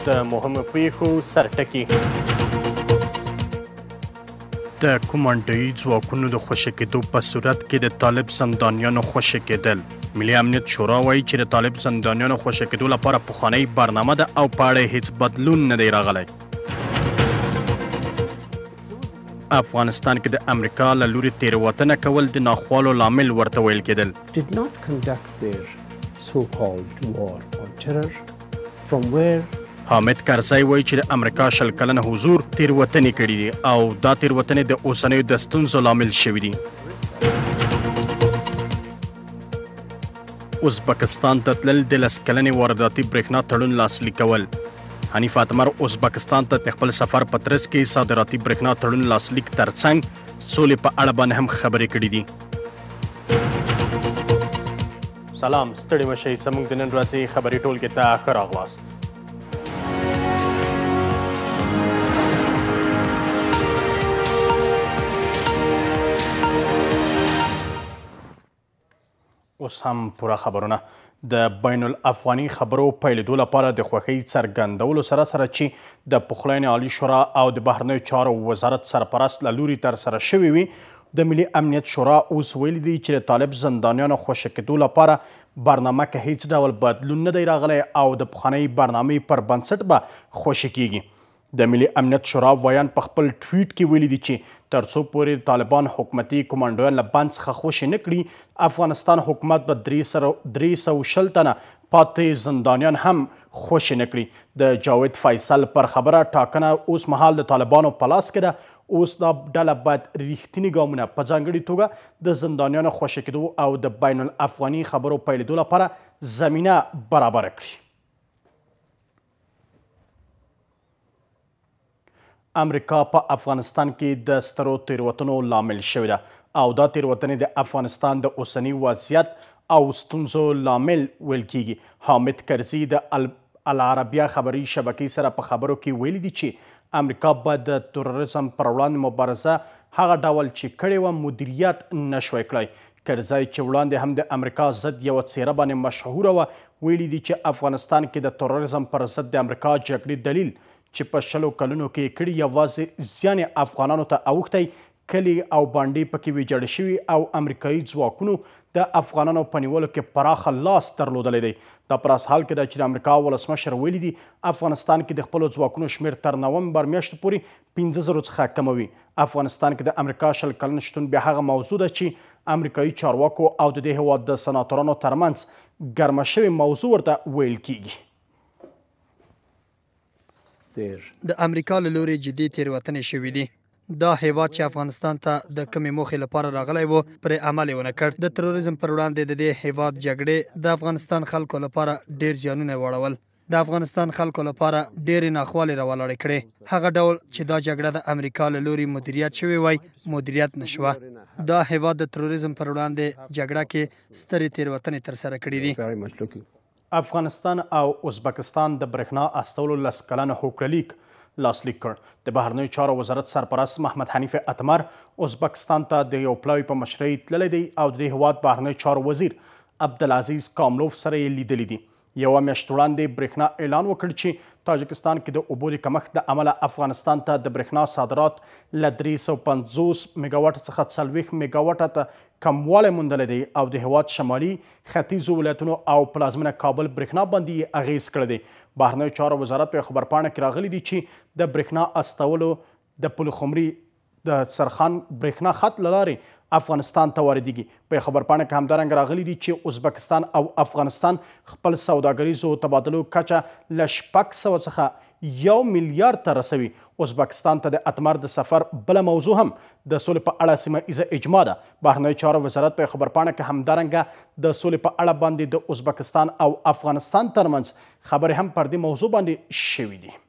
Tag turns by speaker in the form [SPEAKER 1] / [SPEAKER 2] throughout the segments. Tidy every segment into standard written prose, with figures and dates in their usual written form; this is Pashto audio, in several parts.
[SPEAKER 1] د مهمو پیښو سرټکي.
[SPEAKER 2] د کومانډوي ځواکونو د خوشي کېدو په صورت کې د طالب زندانیانو خوشي کېدل. ملي امنیت شورا وایي چې د طالب زندانیانو خوشي کېدو لپاره پخوانۍ برنامه ده او په اړه هیڅ بدلون نه دی راغلی. افغانستان کې د امریکا له لوري تېروتنه کول د ناخوالو لامل ورته ویل کېدل.
[SPEAKER 3] did not conduct their so-called war on terror from where
[SPEAKER 2] حامد کرزی وایي چې د امریکا 20 کلنه حضور تېروتنې کړي دي او دا تېروتنې د اوسنیو د ستونزو لامل شوي دي. ازبکستان ته تلل د 10 کلنې وارداتي برېښنا تړون لاسلیک کول. حنیف اتمر ازبکستان ته خپل سفر په ترڅ کې صادراتي برېښنا تړون لاسلیک ترڅنګ سولې په اړه باندې هم خبرې کړې دي.
[SPEAKER 1] سلام، ستړي مشئ، زموږ د نن ورځې خبري ټولګې ته ښه راغلاست. اوس هم پوره خبرونه. د بین الافغاني خبرو پیلېدو لپاره د خوښۍ څرګندولو سره چې د پخلاینې عالي شورا او د بهرنیو چارو وزارت سرپرست له لوري ترسره شوې وي، د ملي امنیت شورا اوس ویلي دي چې د طالب زندانیانو خوشي کېدو لپاره برنامه کې هیڅ ډول بدلون نه دی راغلی او د پخوانۍ برنامې پر بنسټ به خوشي کیږي. د ملي امنیت شورا ویان په خپل ټویټ کې ویلي دي چې تر څو پورې طالبان حکومتي کومانډویان له بند څخه خوشي نه کړي، افغانستان حکومت به 320 تنه پاتې زندانیان هم خوشي نه کړي. د جاوید فیصل پر خبره ټاکنه اوس مهال د طالبانو په لاس کې ده. اوس دا ډله باید ریښتیني ګامونه په ځانګړې توګه د زندانیانو خوشي کېدو او د بین الافغاني خبرو پیلېدو لپاره زمینه برابره کړي. امریکا په افغانستان کې د سترو تېروتنو لامل شوې ده او دا تېروتنې د افغانستان د اوسني وضعیت او ستونزو لامل ویل کیږي. حامد کرزي د العربیه خبري شبکې سره په خبرو کې ویلي دي چې امریکا به د تروریزم پر وړاندې مبارزه هغه ډول چې کړې وه مدیریت نشوی کړی. کرزی چې وړاندې هم د امریکا ضد یوه څیره باندې مشهوره وه، ویلي دي چې افغانستان کې د تروریزم پر ضد د امریکا جګړې دلیل چې په 20 کلونو کې کړي یوازې زیان افغانانو ته اوښتی، کلي او بانډې پکې ویجاړې شوي او امریکایي ځواکونو د افغانانو په نیولو کې پراخه لاس درلودلی دی. دا پر اساس حال کې ده چې د امریکا ولسمشر ویلي دي افغانستان کې د خپلو ځواکونو شمېر تر نومبر میاشتې پورې 15,000 څخه کموي. افغانستان کې د امریکا 20 کلن شتون بیا هغه موضوع ده چې امریکایي چارواکو او د دې هېواد د سناتورانو ترمنځ ګرمه شوې موضوع ورته ویل کیږي.
[SPEAKER 4] د امریکا له لوري جدي تېروتنې شوې دي. دا هیواد چې افغانستان ته د کمې موخې لپاره راغلی و پرې عمل یې ونه کړ. د تروریزم پر وړاندې د دې هیواد جګړې د افغانستان خلکو لپاره ډېر زیانونه واړول. د افغانستان خلکو لپاره ډېرې ناخوالې راولاړې کړې. هغه ډول چې دا جګړه د امریکا له لوري مدیریت شوې وای، مدیریت نشوه. دا هیواد د تروریزم پر وړاندې جګړه کې سترې تېروتنې ترسره کړې دي.
[SPEAKER 1] افغانستان او ازبکستان د برېښنا استولو 10 کلن هوکړلیک لاسلیک کړ. د بهرنیو چارو وزارت سرپرست محمد حنیف اتمر ازبکستان ته د یو پلاوي په مشرۍ تللی دی او د دې هېواد بهرنیو چارو وزیر عبدالعزیز کاملوف سره یې لیدلی دي. یوه میاشت وړاندې برېښنا اعلان وکړ چې تاجکستان کې د اوبو د کمښت د امله افغانستان ته د برېښنا صادرات له 350 میګاواټ څخه 40 میګاواټه ته کموالی موندلی دی او د هېواد شمالي ختیځو ولایتونو او پلازمینه کابل برېښنا باندې یې اغیز کړی دی. بهرنیو چارو وزارت په خبرپاڼه کې راغلی دی چې د برېښنا استولو د پلخمري د سرخان برېښنا خط له لارې افغانستان ته واردېږي. په خبرپاڼه کې همدارنګه راغلی دي چې ازبکستان او افغانستان خپل سوداګریزو تبادلو کچه له 600 څخه 1 میلیارډ ته رسوي. ازبکستان ته د اتمر د سفر بله موضوع هم د سولې په اړه سیمه ایزه اجماع ده. بهرنیو چارو وزارت په خبرپاڼه کې همدارنګه د سولې په اړه باندې د ازبکستان او افغانستان ترمنځ خبرې هم پر دې موضوع باندې شوي دي.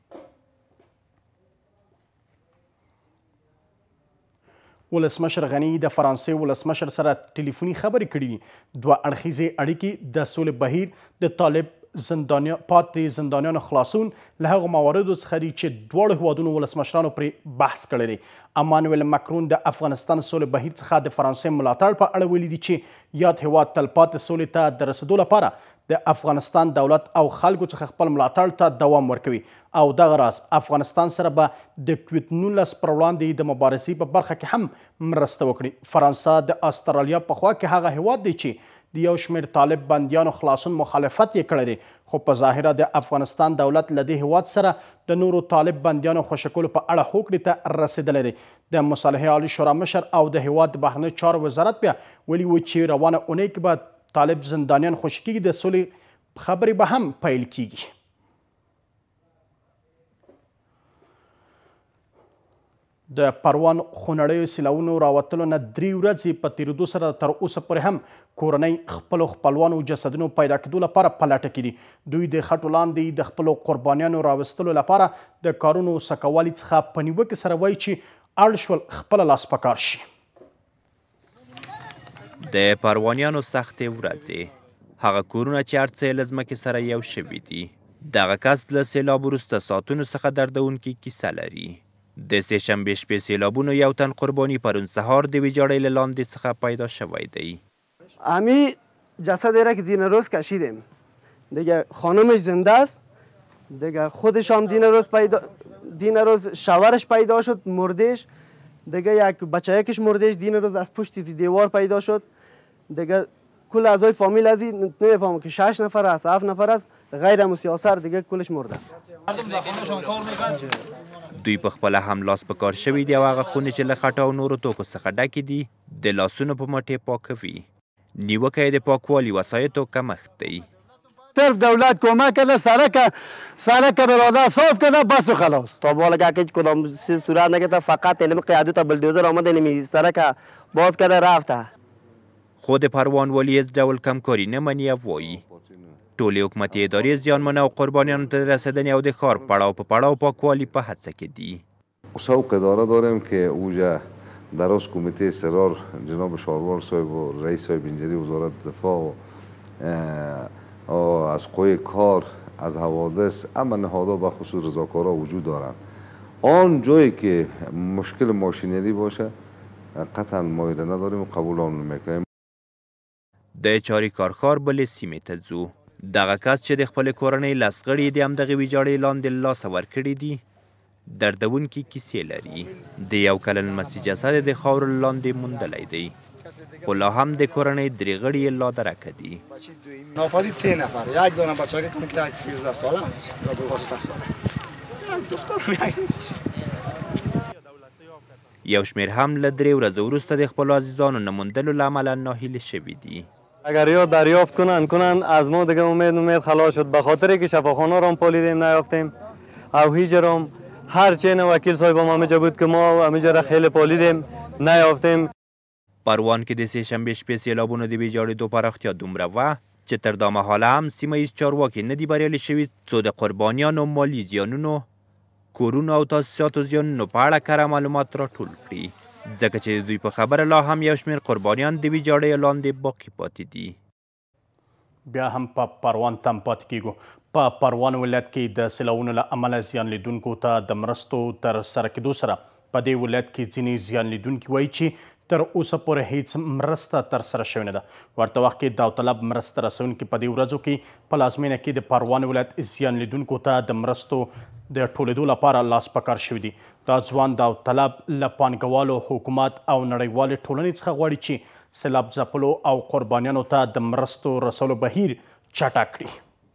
[SPEAKER 1] ولسمشر غني د فرانسې ولسمشر سره ټلیفوني خبرې کړې دي. دوه اړخیزې اړیکې د سولې بهیر د طالب پاتې زندانیانو خلاصون له هغو مواردو څخه دي چې دواړو هیوادونو ولسمشرانو پرې بحث کړی دی. امانویل مکرون د افغانستان سولې بهیر څخه د فرانسې ملاتړ په اړه ویلي دي چې یاد هیواد تلپاتې سولې ته د رسېدو لپاره د افغانستان دولت او خلکو څخه خپل ملاتړ ته دوام ورکوي او دغه راز افغانستان سره به د کووید 19 پر وړاندې د مبارزې په برخه کې هم مرسته وکړي. فرانسه د استرالیا په خوا کې هغه هیواد دی چې د یو شمېر طالب بندیانو خلاصون مخالفت یې کړی دی، خو په ظاهره د افغانستان دولت له دې هیواد سره د نورو طالب بندیانو خوشي کولو په اړه هوکړې ته رسېدلی دی. د مصالحې عالي شورا مشر او د هیواد د بهرنیو چارو وزارت بیا ویلي و چې روانه اونۍ کې به طالب زندانیان خوشي کېږي، د سولې خبرې به هم پیل کېږي. د پروان خونړیو سیلاوونو راوتلو نه 3 ورځې په تېرېدو سره تر اوسه پورې هم کورنۍ خپلو خپلوانو جسدونو پیدا کېدو لپاره په لټه کې دي. دوی د خټو لاندې د خپلو قربانیانو راوستلو لپاره د کارونو سکوالي څخه په نیوکې سره وایي چې اړ شول خپله لاس په کار شي.
[SPEAKER 5] د پروانیانو سختې ورځې هغه کورونه چې هر څه یې له ځمکې سره یو شوي دي. دغه کس له سیلاب وروسته ساعتونو څخه دردونکې کیسه لري. د سه شنبې شپې سیلابونو یو تن قربانی پرون سهار د ویجاړۍ له لاندې څخه پیدا شوی دی.
[SPEAKER 6] امی جسد را که دین روز کشیدیم دیگه خانمش زنده است، دیگه خودش هم دین روز شوهرش پیدا شد مردش، دیگه یک بچه یکش مردش دین روز از پشت دیوار پیدا شد. دیگه کل اعضای فامیل از این نمیفهمم که 6 نفر است 7 نفر است غیر مسیاسر دیگه کلش مرده.
[SPEAKER 5] دوی په خپله هم لاس په کار شوي دي او هغه خونې چې له خټو او نورو توکو څخه ډکې دي د لاسونو په مټې پاکوي. نیوکه یې د پاکوالي وسایطو کمښت دی.
[SPEAKER 7] صرف دولت کمک کرده، سرک برادر صاف کرده بس و خلاص.
[SPEAKER 8] تا بالا که هیچ کدام صورت نگرفته، فقط علم قیادت بلدوزر آمده نمی سرک باز کرده رفته.
[SPEAKER 5] خود پروان والی هیڅ ډول کمکاري نه مني او وایي ټولې حکومتي ادارې زیانمنه او قربانیانو ته د رسیدنې او د ښار پړاو په پړاو پاکوالي په هڅه کې دي.
[SPEAKER 9] سوق اداره داریم که اوجا در از کمیته استقرار جناب شاروار صاحب و رئیس صاحب انجینری وزارت دفاع و از قوی کار از حوادث اما نهادها بخصوص رضاکارها وجود دارند. آن جایی که مشکل ماشینری باشه قطعا مایل نداریم و قبول آن نمیکنیم.
[SPEAKER 5] د چاري کارخار بلې سیمې ته ځو. دغه کس چې د خپلې کورنۍ لس غړي د همدغې ویجاړۍ لاندې له لاسه ورکړي دي دردونکې کیسې لري. د یو کلن لمسي جسد یې د خاورو لاندې موندلی دی، خو لا هم د کورنۍ 3 غړي یې لا درکه دي.
[SPEAKER 10] ناپدید 3 نفر، یک دانه بچه که کنه که 13 ساله است یا 12 ساله، دختر
[SPEAKER 5] یو شمېر هم له 3 ورځو وروسته د خپلو عزیزانو نه موندلو له امله ناهیلې شوي دي.
[SPEAKER 7] اگر یا دریافت کنن از ما دیگه امید خلاص شد، به خاطر که شفاخانه را پالیدیم نیافتیم او هیچ را هر چین وکیل صاحب هم همینجا بود که ما همینجا را خیلی پالیدیم نیافتیم.
[SPEAKER 5] پروان کې د سه شنبې شپې سیلابونو د ویجاړېدو پراختیا دومره وه چې تر دا مهاله هم سیمه ییز چارواکي نه دي بریالي شوي څو د قربانیانو مالي زیانونو، کورونو او تاسیساتو زیانونو په اړه کره معلومات راټول کړي، ځکه چې دوی په خبره لا هم یو شمېر قربانیان د ویجاړۍ لاندې باقي پاتې دي.
[SPEAKER 1] بیا هم په پروان ته پاتې کیږو. په پروان ولایت کې د سیلاوونو له امله زیان لیدونکو ته د مرستو تر سره کېدو سره په دې ولایت کې ځینې زیان لیدونکي وایي چې تر اوسه پورې هیڅ مرسته ترسره شوې نه ده. ورته وخت کې داوطلب مرسته رسونکي په دې ورځو کې په پلازمینه کې د پروان ولایت زیان لیدونکو ته د مرستو د ټولېدو لپاره لاس په کار شوي دي. دا ځوان داوطلب له پانګوالو، حکومت او نړیوالې ټولنې څخه غواړي چې سیلاب ځپلو او قربانیانو ته د مرستو رسولو بهیر چټک کړي.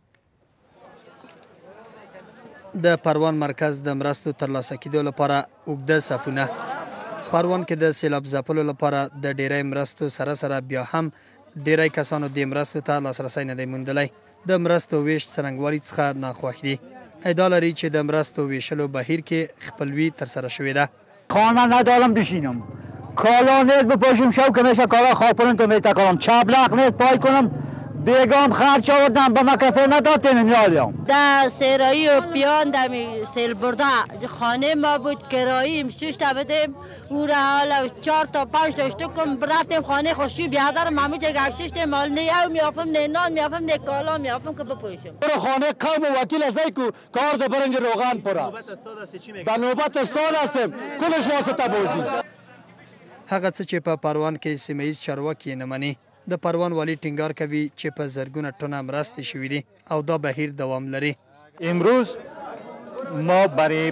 [SPEAKER 4] د پروان مرکز د مرستو ترلاسه کېدو لپاره اوږده صفونه. پروان کې د سیلاب ځپلو لپاره د ډیری مرستو سره سره بیا هم ډیری کسانو د مرستو ته لاسرسی نه دی موندلی. د مرستو ویش څرنګوالي څخه ناخوښ دي. ادعا لري چې د مرستو ویشلو بهیر کې خپلوي ترسره شوې ده.
[SPEAKER 7] خانه ندارم بشینم، کالا نیست بپاشم، شو که میشه کالا خواب کنم تو میتکارم، چبلق نیست پای کنم
[SPEAKER 11] بیگام خرچ آوردم به ما کسی نداد نمیاریم.
[SPEAKER 12] در سرایی و پیان در سیل برده خانه ما بود کراییم 6 تا بدیم او را حالا 4 تا 5 تا اشتکم رفتیم خانه خوشی بیادرم همه جگه 6 تا مال نیو میافم نه نان میافم نه کالا میافم که بپوشم.
[SPEAKER 11] برو خانه قوم و وکیل ازای کو کار ده برنج روغن پر است. در نوبت استاد هستیم کلش واسطه بازی.
[SPEAKER 4] هغه څه چې په پروان کې سیمه ایز چارواکي نه مني د پروان والي ټینګار کوي چې په زرګونه ټنه مرستې شوي دي او دا بهیر دوام لري.
[SPEAKER 13] امروز ما برای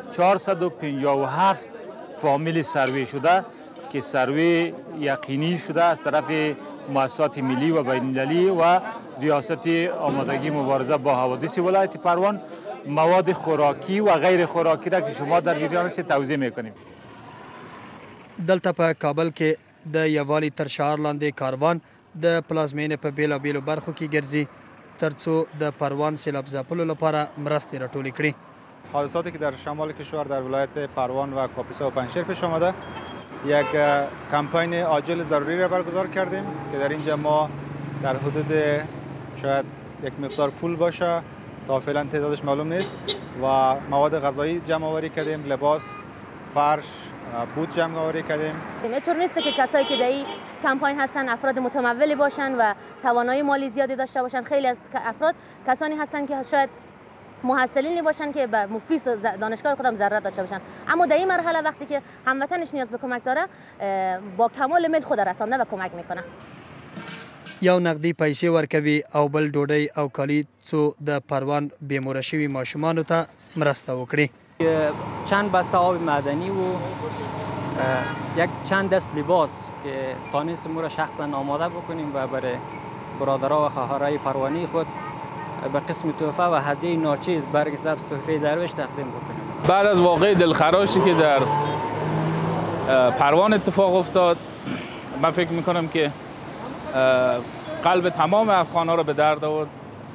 [SPEAKER 13] 457 فامیل سروی شده که سروی یقینی شده از طرف مؤسسات ملی و بین المللی و ریاست آمادگی مبارزه با حوادث ولایت پروان مواد خوراکی و غیر خوراکی را که شما در جریان هستید توضیح میکنیم.
[SPEAKER 4] دلته په کابل کې د یووالي تر شعار لاندې کاروان د پلازمینې په بیلابیلو برخو کې ګرځي ترڅو د پروان سیلاب ځپلو لپاره مرستې راټولې کړي.
[SPEAKER 14] حادثاتی که در شمال کشور در ولایت پروان و کاپیسا و پنجشیر پیش آمده یک کمپین عاجل ضروری را برگزار کردیم که در اینجا ما در حدود شاید یک مقدار پول باشه تا فعلا تعدادش معلوم نیست و مواد غذایی جمع آوری کردیم، لباس، فرش، بود جمع آوری کردیم.
[SPEAKER 15] اینطور نیست که کسایی که در این کمپین هستن افراد متمولی باشن و توانایی مالی زیادی داشته باشن. خیلی از افراد کسانی هستن که شاید محصلینی باشن که به مفید دانشگاه خودم ضرر داشته باشن، اما در این مرحله وقتی که هموطنش نیاز به کمک داره با کمال میل خود رسانده و کمک میکنه.
[SPEAKER 4] یو نقدي پیسې ورکوي او بل ډوډۍ او کالي څو د پروان بیموره شوي ماشومانو ته مرسته وکړي.
[SPEAKER 16] چند بسته آب معدنی و یک چند دست لباس که تانستیم او را شخصا آماده بکنیم و برای برادرها و خواهرای پروانی خود به قسم تحفه و هدیه ناچیز برگ سبز تحفه درویش تقدیم بکنیم.
[SPEAKER 17] بعد از واقعه دلخراشی که در پروان اتفاق افتاد من فکر میکنم که قلب تمام افغان‌ها را به درد آورد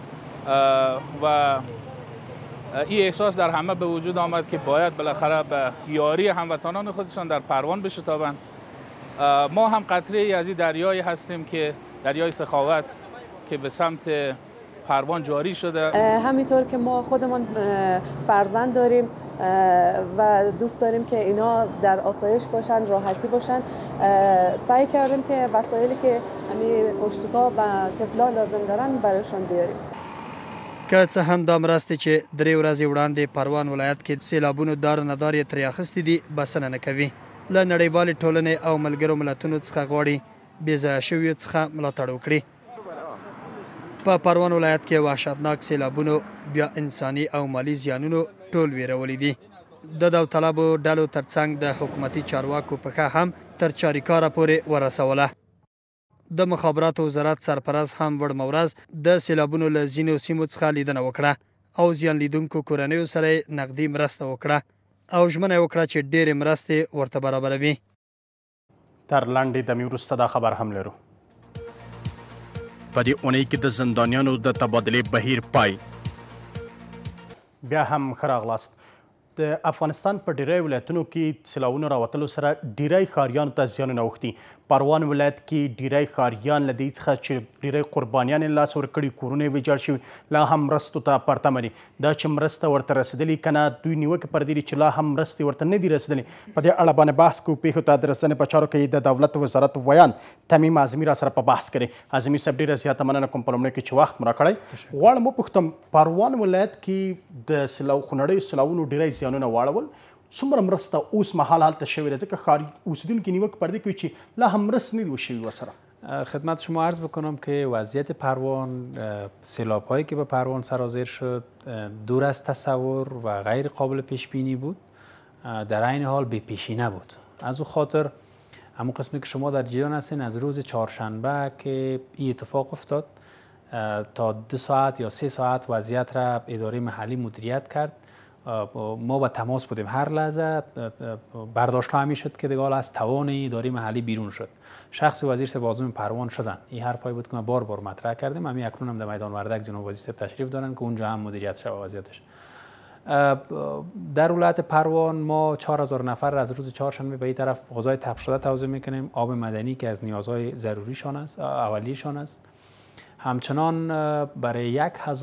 [SPEAKER 17] و این احساس در همه به وجود آمد که باید بالاخره به یاری هموطنان خودشان در پروان بشتابند. ما هم قطره از این دریایی هستیم که دریای سخاوت که به سمت پروان جاری شده.
[SPEAKER 18] همینطور که ما خودمان فرزند داریم و دوست داریم که اینا در آسایش باشن، راحتی باشن، سعی کردیم که وسایلی که همین اشتکا و طفلان لازم دارن برایشان بیاریم.
[SPEAKER 4] که څه هم دا مرستې چې 3 ورځې وړاندې پروان ولایت کې سیلابونو دار ندار یې ترې اخیستې دي بسنه نه کوي. له نړیوالې ټولنې او ملګرو ملتونو څخه غواړي بې ځایه شویو څخه ملاتړ وکړي. په پروان ولایت کې وحشتناک سیلابونو بیا انساني او مالی زیانونو ټول ویرولي دي. د داوطلبو ډلو ترڅنګ د حکومتي چارواکو پښه هم تر چاریکاره پورې ورسوله. د مخابراتو وزارت سرپرست هم وړمه ورځ د سیلابونو له ځینو سیمو څخه لیدنه وکړه او زیان لیدونکو کورنیو سره نقدي مرسته وکړه او ژمنه یې وکړه چې ډېرې مرستې ورته برابروي.
[SPEAKER 1] تر لنډې دمې وروسته دا خبر هم لرو.
[SPEAKER 2] په دې اونۍ کې د زندانیانو د تبادلې بهیر پای.
[SPEAKER 1] بیا هم ښه راغلاست. د افغانستان په ډیری ولایتونو کې سیلابونو راوتلو سره ډیری ښاریانو ته زیانونه اوښتي. پروان ولایت کې ډیری ښاریان له دې څخه چې ډیری قربانیان یې لاس ورکړي کورونه یې ویجاړ شوي لا هم مرستو ته پرته مري. دا چې مرسته ورته رسېدلې که نه دوی نیوکې پر دې دي چې لا هم مرستې ورته نه دي رسېدلې. په دې اړه باندې بحث کوو. پیښو ته د رسنۍ په چارو کې د دولت وزارت ویان تمیم اعظمي را سره په بحث کوي. اعظمي صاحب ډېره زیاته مننه کوم په لومړي کې چې وخت مو راکړی. غواړم وپوښتم پروان ولایت کې د خونړیو سیلابونو ډیری زیانونه واړول څومره مرسته اوس مهال هلته شوې ده ځکه ښاري اوسېدونکي نیوکه پر دې کوي چې لا هم مرستې نه دي وشوي ورسره.
[SPEAKER 19] خدمت شما عرض بکنم که وضعیت پروان سیلاب هایی که به پروان سرازیر شد دور از تصور و غیر قابل پیش بینی بود، در عین حال بی پیشینه بود. از او خاطر همون قسمی که شما در جریان هستین از روز چهارشنبه که این اتفاق افتاد تا 2 ساعت یا 3 ساعت وضعیت را اداره محلی مدیریت کرد. ما با تماس بودیم، هر لحظه برداشت همی شد که دیگه از توان اداره محلی بیرون شد. شخص وزیر صاحب پروان شدن. این حرفایی بود که ما بار بار مطرح کردیم. همین اکنون هم در میدان وردک جناب وزیر صاحب تشریف دارن که اونجا هم مدیریت شد وضعیتش. در ولایت پروان ما 4000 نفر از روز چهارشنبه به این طرف غذای تپش شده توزیع میکنیم. آب معدنی که از نیازهای ضروریشان است، اولیشان است. همچنان برای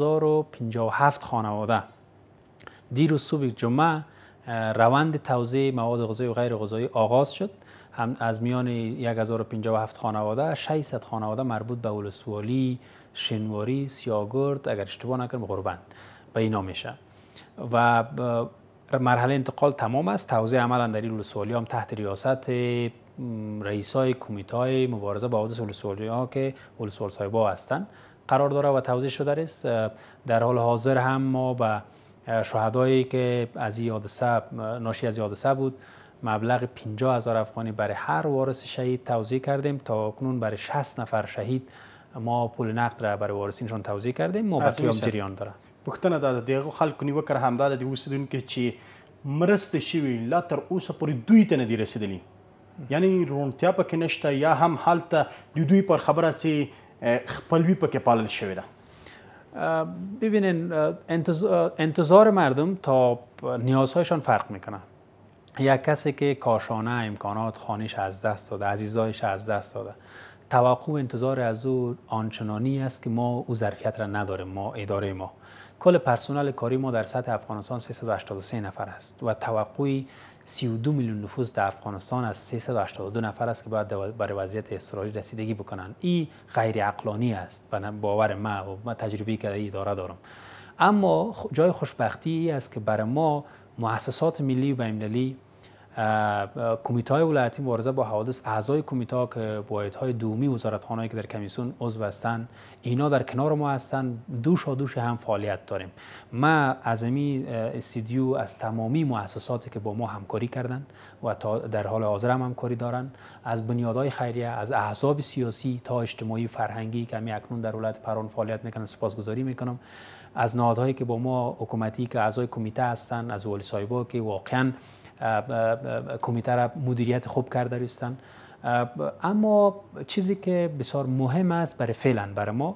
[SPEAKER 19] 1057 خانواده دیروز صبح جمعه روند توزیع مواد غذایی و غیر غذایی آغاز شد. هم از میان 1057 خانواده 600 خانواده مربوط به ولسوالی، شنواری، سیاگرد، اگر اشتباه نکنم غربند به اینا میشه و مرحله انتقال تمام است. توزیع عملا در این ولسوالی هم تحت ریاست رئیسای کمیته مبارزه با حوادث ولسوالی ها که ولسوال صاحبا هستند قرار داره و توزیع شده است. در حال حاضر هم ما به شهدایی که از این حادثه ناشی از این حادثه بود مبلغ 50,000 افغانی برای هر وارث شهید توزیع کردیم. تا کنون برای 60 نفر شهید ما پول نقد را برای وارثینشان توزیع کردیم. ما بقیه هم جریان داره.
[SPEAKER 1] پوښتنه دا د دغه خلکو نیوکه همدا د اوسیدونکو چې مرستې شوي لا تر اوسه پورې دوی ته نه دي رسېدلي، یعنی روڼتیا پکې نشته یا هم هلته د دوی پر خبره چې خپلوي پکې پالل شوې ده؟
[SPEAKER 19] ببینین انتظار مردم تا نیازهایشان فرق میکنه. یک کسی که کاشانه امکانات خانه‌اش از دست داده، عزیزایش از دست داده، توقع و انتظار از او آنچنانی است که ما او ظرفیت را نداریم. ما اداره ما کل پرسنل کاری ما در سطح افغانستان 383 نفر است و توقعی 32 میلیون نفوس در افغانستان از 382 نفر است که باید برای وضعیت اضطراری رسیدگی بکنند. این غیر عقلانی است به باور ما و من تجربه‌ای که در اداره دارم. اما جای خوشبختی است که برای ما مؤسسات ملی و بین‌المللی، کمیته ولایتی مبارزه با حوادث، اعضای کمیته که واحدهای دومی وزارتخانه‌ای که در کمیسیون عضو هستند، اینا در کنار ما هستند. دوش هم فعالیت داریم. ما از این استودیو از تمامی مؤسساتی که با ما همکاری کردند و در حال حاضر هم همکاری دارند، از بنیادهای خیریه، از احزاب سیاسی تا اجتماعی فرهنگی که همین اکنون در ولایت پروان فعالیت میکنم، سپاسگزاری میکنم. از نهادهایی که با ما حکومتی که اعضای کمیته هستند، از ولی صاحبا که واقعا کمیته را مدیریت خوب کرده هستند. اما چیزی که بسیار مهم است برای ما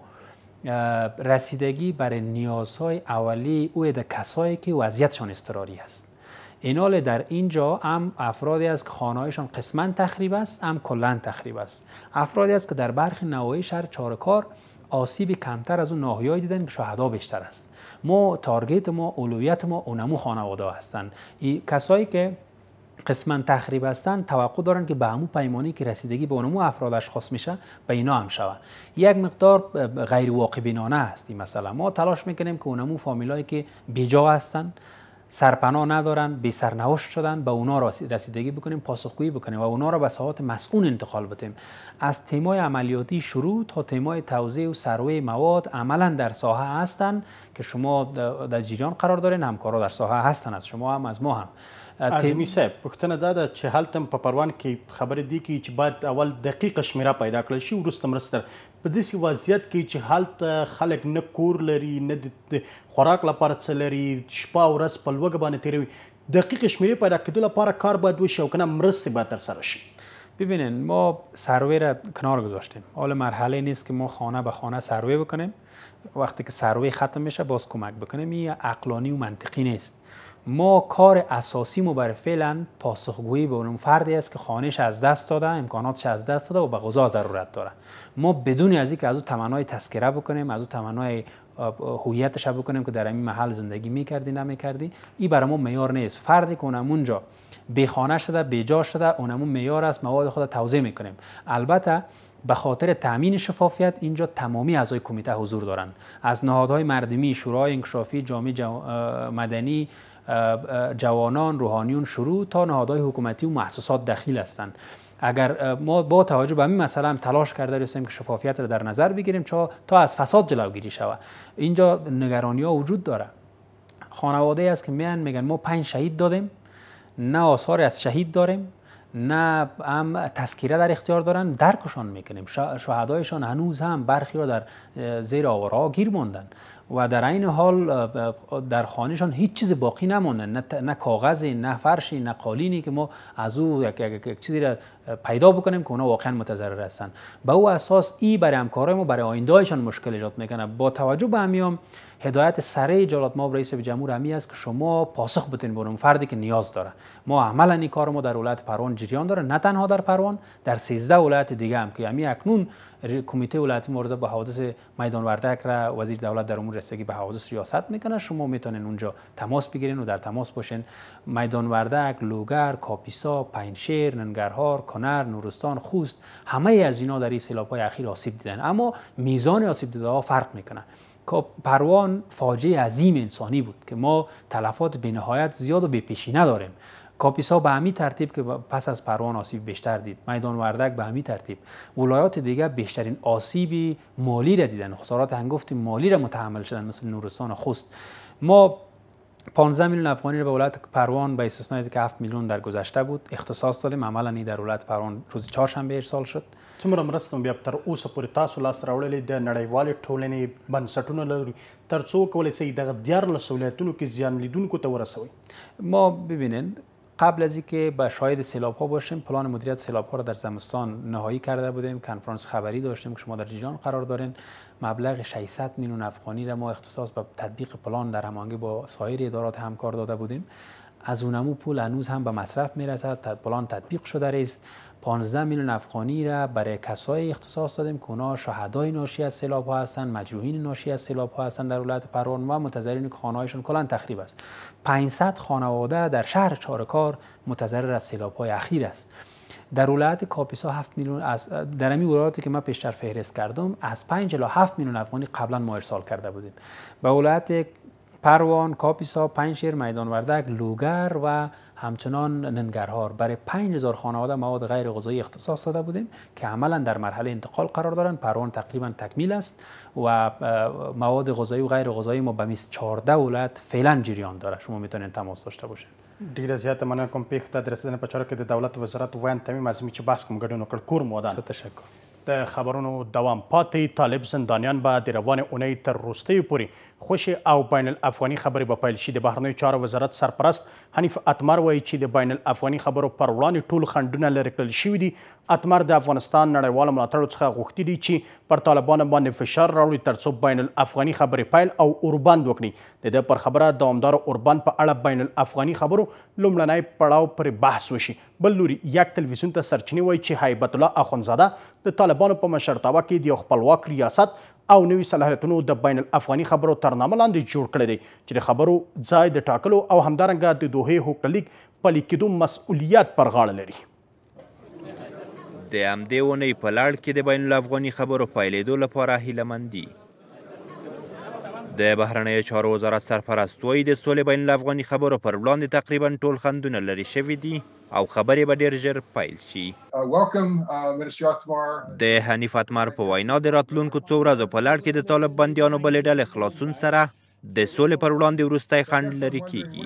[SPEAKER 19] رسیدگی برای نیازهای اولی او د کسایی که وضعیتشان اضطراری است. اینال در اینجا هم افرادی است که خانه‌هایشان قسما تخریب است، هم کلا تخریب است. افرادی است که در برخی نواحی شهر چارکار آسیب کمتر از اون ناحیه‌ای دیدن که شهدا بیشتر است. ما تارگت ما، اولویت ما اونمو خانواده هستند. کسایی که قسما تخریب هستند توقع دارن که به همون پیمانی که رسیدگی به اونمو افراد اشخاص میشه به اینا هم شود. یک مقدار غیر واقع بینانه است. مثلا ما تلاش میکنیم که اونمو فامیلایی که بیجا هستند، سرپناه ندارن، بی سرنوشت شدن، به اونا رسیدگی بکنیم، پاسخگویی بکنیم و اونا را به ساحات مسئول انتقال بدیم. از تیمای عملیاتی شروع تا تیمای توزیع و سروی مواد عملا در ساحه هستند که شما در جریان قرار دارین، همکارا در ساحه هستن، از شما هم از ما هم.
[SPEAKER 1] عظیمی صاحب، پوښتنه دا ده چې هلته په پروان کې خبرې دي کې چې باید اول دقیقه شمیره پیدا کړل شي، وروسته مرسته په داسې وضعیت کې چې هلته خلک نه کور لري، نه د خوراک لپاره څه لري، شپه او ورځ په لوږه باندې تېروي. دقیق شمیرې پیدا کېدو لپاره کار باید وشي او کنه مرستې باید ترسره شي.
[SPEAKER 19] ببینین ما سروی را کنار گذاشتیم. حالا مرحله نیست که ما خانه به خانه سروی بکنیم، وقتی که سروی ختم میشه باز کمک بکنیم. این عقلانی و منطقی نیست. ما کار اساسی ما برای فعلا پاسخگویی به اون فردی است که خانه‌اش از دست داده، امکاناتش از دست داده و به غذا ضرورت داره. ما بدون از اینکه از او تمنای تذکره بکنیم، از او تمنای هویتش بکنیم که در این محل زندگی میکردی نمیکردی، این برای ما معیار نیست. فردی که اونمونجا بی خانه شده، بی جا شده، اونمون معیار است، مواد خود توزیع میکنیم. البته به خاطر تامین شفافیت اینجا تمامی اعضای کمیته حضور دارن، از نهادهای مردمی، شورای انکشافی، جامعه مدنی، جوانان، روحانیون شروع تا نهادهای حکومتی و مؤسسات دخیل هستند. اگر ما با توجه به این مسئله هم تلاش کرده هستیم که شفافیت را در نظر بگیریم تا از فساد جلوگیری شود. اینجا نگرانی ها وجود داره. خانواده است که میگن ما 5 شهید دادیم، نه آثار از شهید داریم، نه هم تذکیره در اختیار دارن، درکشان میکنیم. شهدایشان هنوز هم برخی را در زیر آوارها گیر ماندن و در این حال در خانهشان هیچ چیز باقی نماندن، نه کاغذی، نه فرشی، نه قالینی که ما از او یک چیزی را پیدا بکنیم که اونا واقعا متضرر هستن. به او اساس این برای همکارای ما برای آیندهشان مشکل ایجاد میکنه. با توجه به همیام هدایت سریع اجالت ما رئیس جمهور همی است که شما پاسخ بدین به اون فردی که نیاز داره. ما عملا این کار ما در ولایت پروان جریان داره، نه تنها در پروان، در 13 ولایت دیگه هم که همی اکنون کمیته ولایتی مبارزه با حوادث میدان وردک را وزیر دولت در امور رسیدگی به حوادث ریاست میکنه. شما میتونین اونجا تماس بگیرین و در تماس باشین. میدان وردک، لوگر، کاپیسا، پنجشیر، ننگرهار، کنر، نورستان، خوست، همه از اینا در این سیلاب‌های اخیر آسیب دیدن، اما میزان آسیب دیده ها فرق میکنه. پروان فاجعه عظیم انسانی بود که ما تلفات بی‌نهایت زیاد و بی‌پیشینه داریم. کاپیسا به همین ترتیب که پس از پروان آسیب بیشتر دید، میدان وردک به همین ترتیب، ولایات دیگه بیشترین آسیب مالی را دیدن، خسارات هنگفت مالی را متحمل شدن، مثل نورستان و خوست. ما 15 میلیون افغانی را به ولایت پروان به استثنای که 7 میلیون در گذشته بود اختصاص دادیم. عملاً در ولایت پروان روز چهارشنبه ارسال شد.
[SPEAKER 1] څومره مرسته بیا تر اوسه پورې تاسو لاس راوړلې د نړیوالې ټولنې بنسټونه لري تر څو کولی شئ دغه 14 ولایتونو کې زیان لیدونکو ته ورسوئ؟
[SPEAKER 19] ما ببینین قبل از اینکه به شاهد سیلاب ها باشیم پلان مدیریت سیلاب ها را در زمستان نهایی کرده بودیم. کنفرانس خبری داشتیم که شما در جریان قرار دارین. مبلغ 600 میلیون افغانی را ما اختصاص به تطبیق پلان در هماهنگی با سایر ادارات همکار داده بودیم. از اونمو پول هنوز هم به مصرف میرسد. پلان تطبیق شده است. 15 میلیون افغانی را برای کسایی اختصاص دادیم که اونا شهدای ناشی از سیلاب ها هستند، مجروحین ناشی از سیلاب ها هستند در ولایت پروان و منتظرین که خانه‌هایشان کلا تخریب است. 500 خانواده در شهر چارکار متضرر از سیلاب های اخیر است. در ولایت کاپیسا 7 میلیون در همین ولایاتی که من پیشتر فهرست کردم از 5 الی 7 میلیون افغانی قبلا ما ارسال کرده بودیم. به ولایت پروان، کاپیسا، پنجشیر، میدان وردک، لوگر و همچنان ننگرهار برای 5000 خانواده مواد غیر غذایی اختصاص داده بودیم که عملا در مرحله انتقال قرار دارند. پروان تقریبا تکمیل است و مواد غذایی و غیر غذایی ما به 14 ولایت فعلا جریان داره. شما میتونید تماس داشته باشین.
[SPEAKER 1] ډیره زیاته مننه کوم پیښو ته د رسیدنې په چاره کې د دولت وزارت ویاند تمیم اعظمي چې بحث کوم ګډون وکړ کور مودان.
[SPEAKER 19] تشکر.
[SPEAKER 1] د خبرونو دوام پاتې طالب زندانیان به د روانې اونۍ تر وروستیو پورې خوشي او بین الافغاني خبرې به پیل شي. د بهرنیو چارو وزارت سرپرست حنیف اتمر وایي چې د بین الافغاني خبرو پر وړاندې ټول خنډونه لرې کړل شوي دي. اتمر د افغانستان نړیوالو ملاتړو څخه غوښتي دي چې پر طالبانو باندې فشار راوړي ترڅو بین الافغاني خبرې پیل او اوربند وکړي. د ده پر خبره دوامدار اوربند په اړه بین الافغاني خبرو لومړنی پړاو پرې بحث وشي. بل لوري یک تلویزیون ته سرچینې وایي چې هیبت الله اخندزاده د طالبانو په مشرتابه کې د یو خپلواک ریاست او نوي صلاحیتونو د بین الافغاني خبرو تر نامه لاندې جوړ کړی دی چې د خبرو ځای د ټاکلو او همدارنګه د دوحې هوکړلیک پلي کېدو مسؤلیت پر غاړه لري.
[SPEAKER 5] د همدې اونۍ په لړ کې د بین الافغاني خبرو پیلېدو لپاره هیله دي. د بهرنیو چارو وزارت سرپرست وایي د سولې بین الافغاني خبرو پر وړاندې تقریبا ټول خنډونه لرې شوي دي او خبرې به ډېر ژر پیل شي. د حنیف اتمر په وینا د راتلونکو څو ورځو په لړ کې د طالب بندیانو بلې ډلې خلاصون سره د سولې پر وړاندې وروستی خنډ لرې کیږي.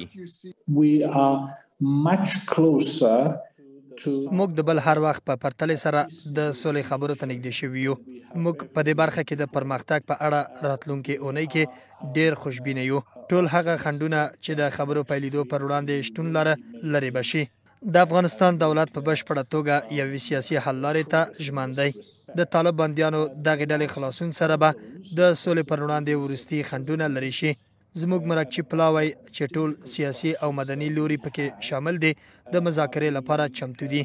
[SPEAKER 4] موږ د بل هر وخت په پرتلې سره د سولې خبرو ته نږدې شوي یو. موږ په دې برخه کې د پرمختګ په اړه راتلونکې اونۍ کې ډېر خوشبینه یو. ټول هغه خنډونه چې د خبرو پیلېدو پر وړاندې شتون لره لرې به شي. د افغانستان دولت په بشپړه توګه یوې سیاسي حل لارې ته ژمن دی. د طالب بندیانو دغې ډلې خلاصون سره به د سولې پر وړاندې وروستي خنډونه لرې شي. زموږ مرکچی پلاوی چې ټول سیاسي او مدني لوري پکې شامل دي د مذاکرې لپاره چمتو دي.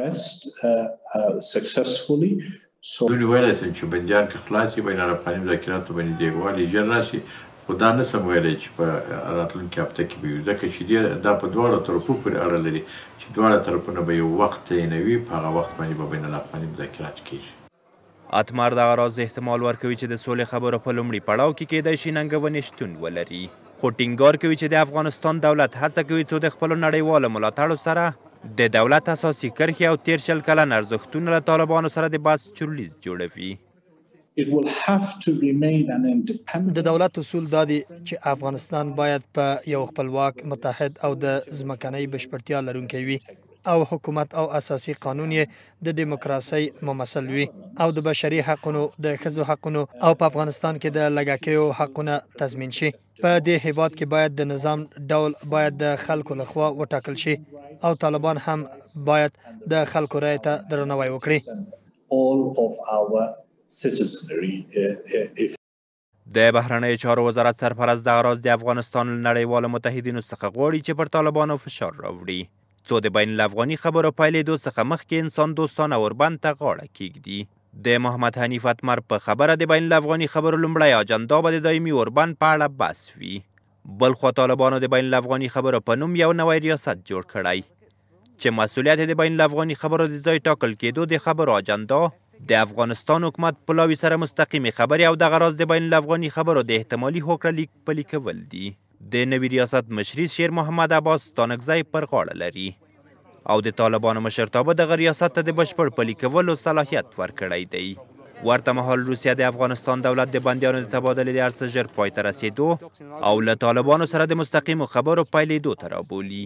[SPEAKER 20] دوی ویلی شم چې بندیان که خلاص شي بین الافغاني مذاکراتو باندې دیګوالي ژر راشي، خو دا نسم ویلی چې په راتلونکي هفته کې به وي، ځکه چې دا په دواړو طرفو پورې اړه لري چې دواړه طرفونه به یو وخت تعینوي، په هغه وخت باندې به بین الافغاني مذاکرات کېږي.
[SPEAKER 5] اتمر دغه راز احتمال ورکوي چې د سولې خبرو په لومړي پړاو کې کېدای شي ننګونې شتون ولري، خو ټینګار کوي چې د افغانستان دولت هڅه کوي څو د خپلو نړیوالو ملاتړو سره د دولت اساسي کرښې او تېر شل کلن ارزښتونه له طالبانو سره د بحث چورلیز جوړوي.
[SPEAKER 4] د دولت اصول دا دي چې افغانستان باید په یو خپلواک، متحد او د ځمکنۍ بشپړتیا لرونکی وي او حکومت او اساسي قانون یې د دیموکراسۍ ممثل وي او د بشري حقونو، د ښځو حقونو او په افغانستان کې د لږکیو حقونه تضمین شي. په دې هیواد کې باید د نظام ډول باید د خلکو لخوا وټاکل شي او طالبان هم باید د خلکو رایې ته درناوی وکړي.
[SPEAKER 5] د بهرنیو چارو وزارت سرپرست دغه راز د افغانستان له نړیوالو متحدینو څخه غواړي چې پر طالبانو فشار راوړي څو د بین الافغاني خبرو پیلېدو څخه مخکې انسان دوستانه اوربند ته غاړه کیږدي. د محمد حنیف اتمر په خبره د بین الافغاني خبرو لومړی اجندا به د دایمي اوربند په اړه بحث وي. بلخوا طالبانو د بین الافغاني خبرو په نوم یو نوی ریاست جوړ کړی چې مسؤلیت د بین الافغاني خبرو د ځای ټاکل کېدو د خبرو اجندا د افغانستان حکومت پلاوي سره مستقیمې خبرې او دغه راز د بین الافغاني خبرو د احتمالي هوکړه لیک پلي کول دي. د نوي ریاست مشري شیر محمد عباس ستانکزی پر غاړه لري او د طالبانو مشرتابه دغه ریاست ته د بشپړ پلي کولو صلاحیت ورکړی دی. ورته مهال روسیه د افغانستان دولت د بندیانو د تبادلې د هر څه ژر پای ته رسېدو او له طالبانو سره د مستقیمو خبرو پیلېدو ته رابولي.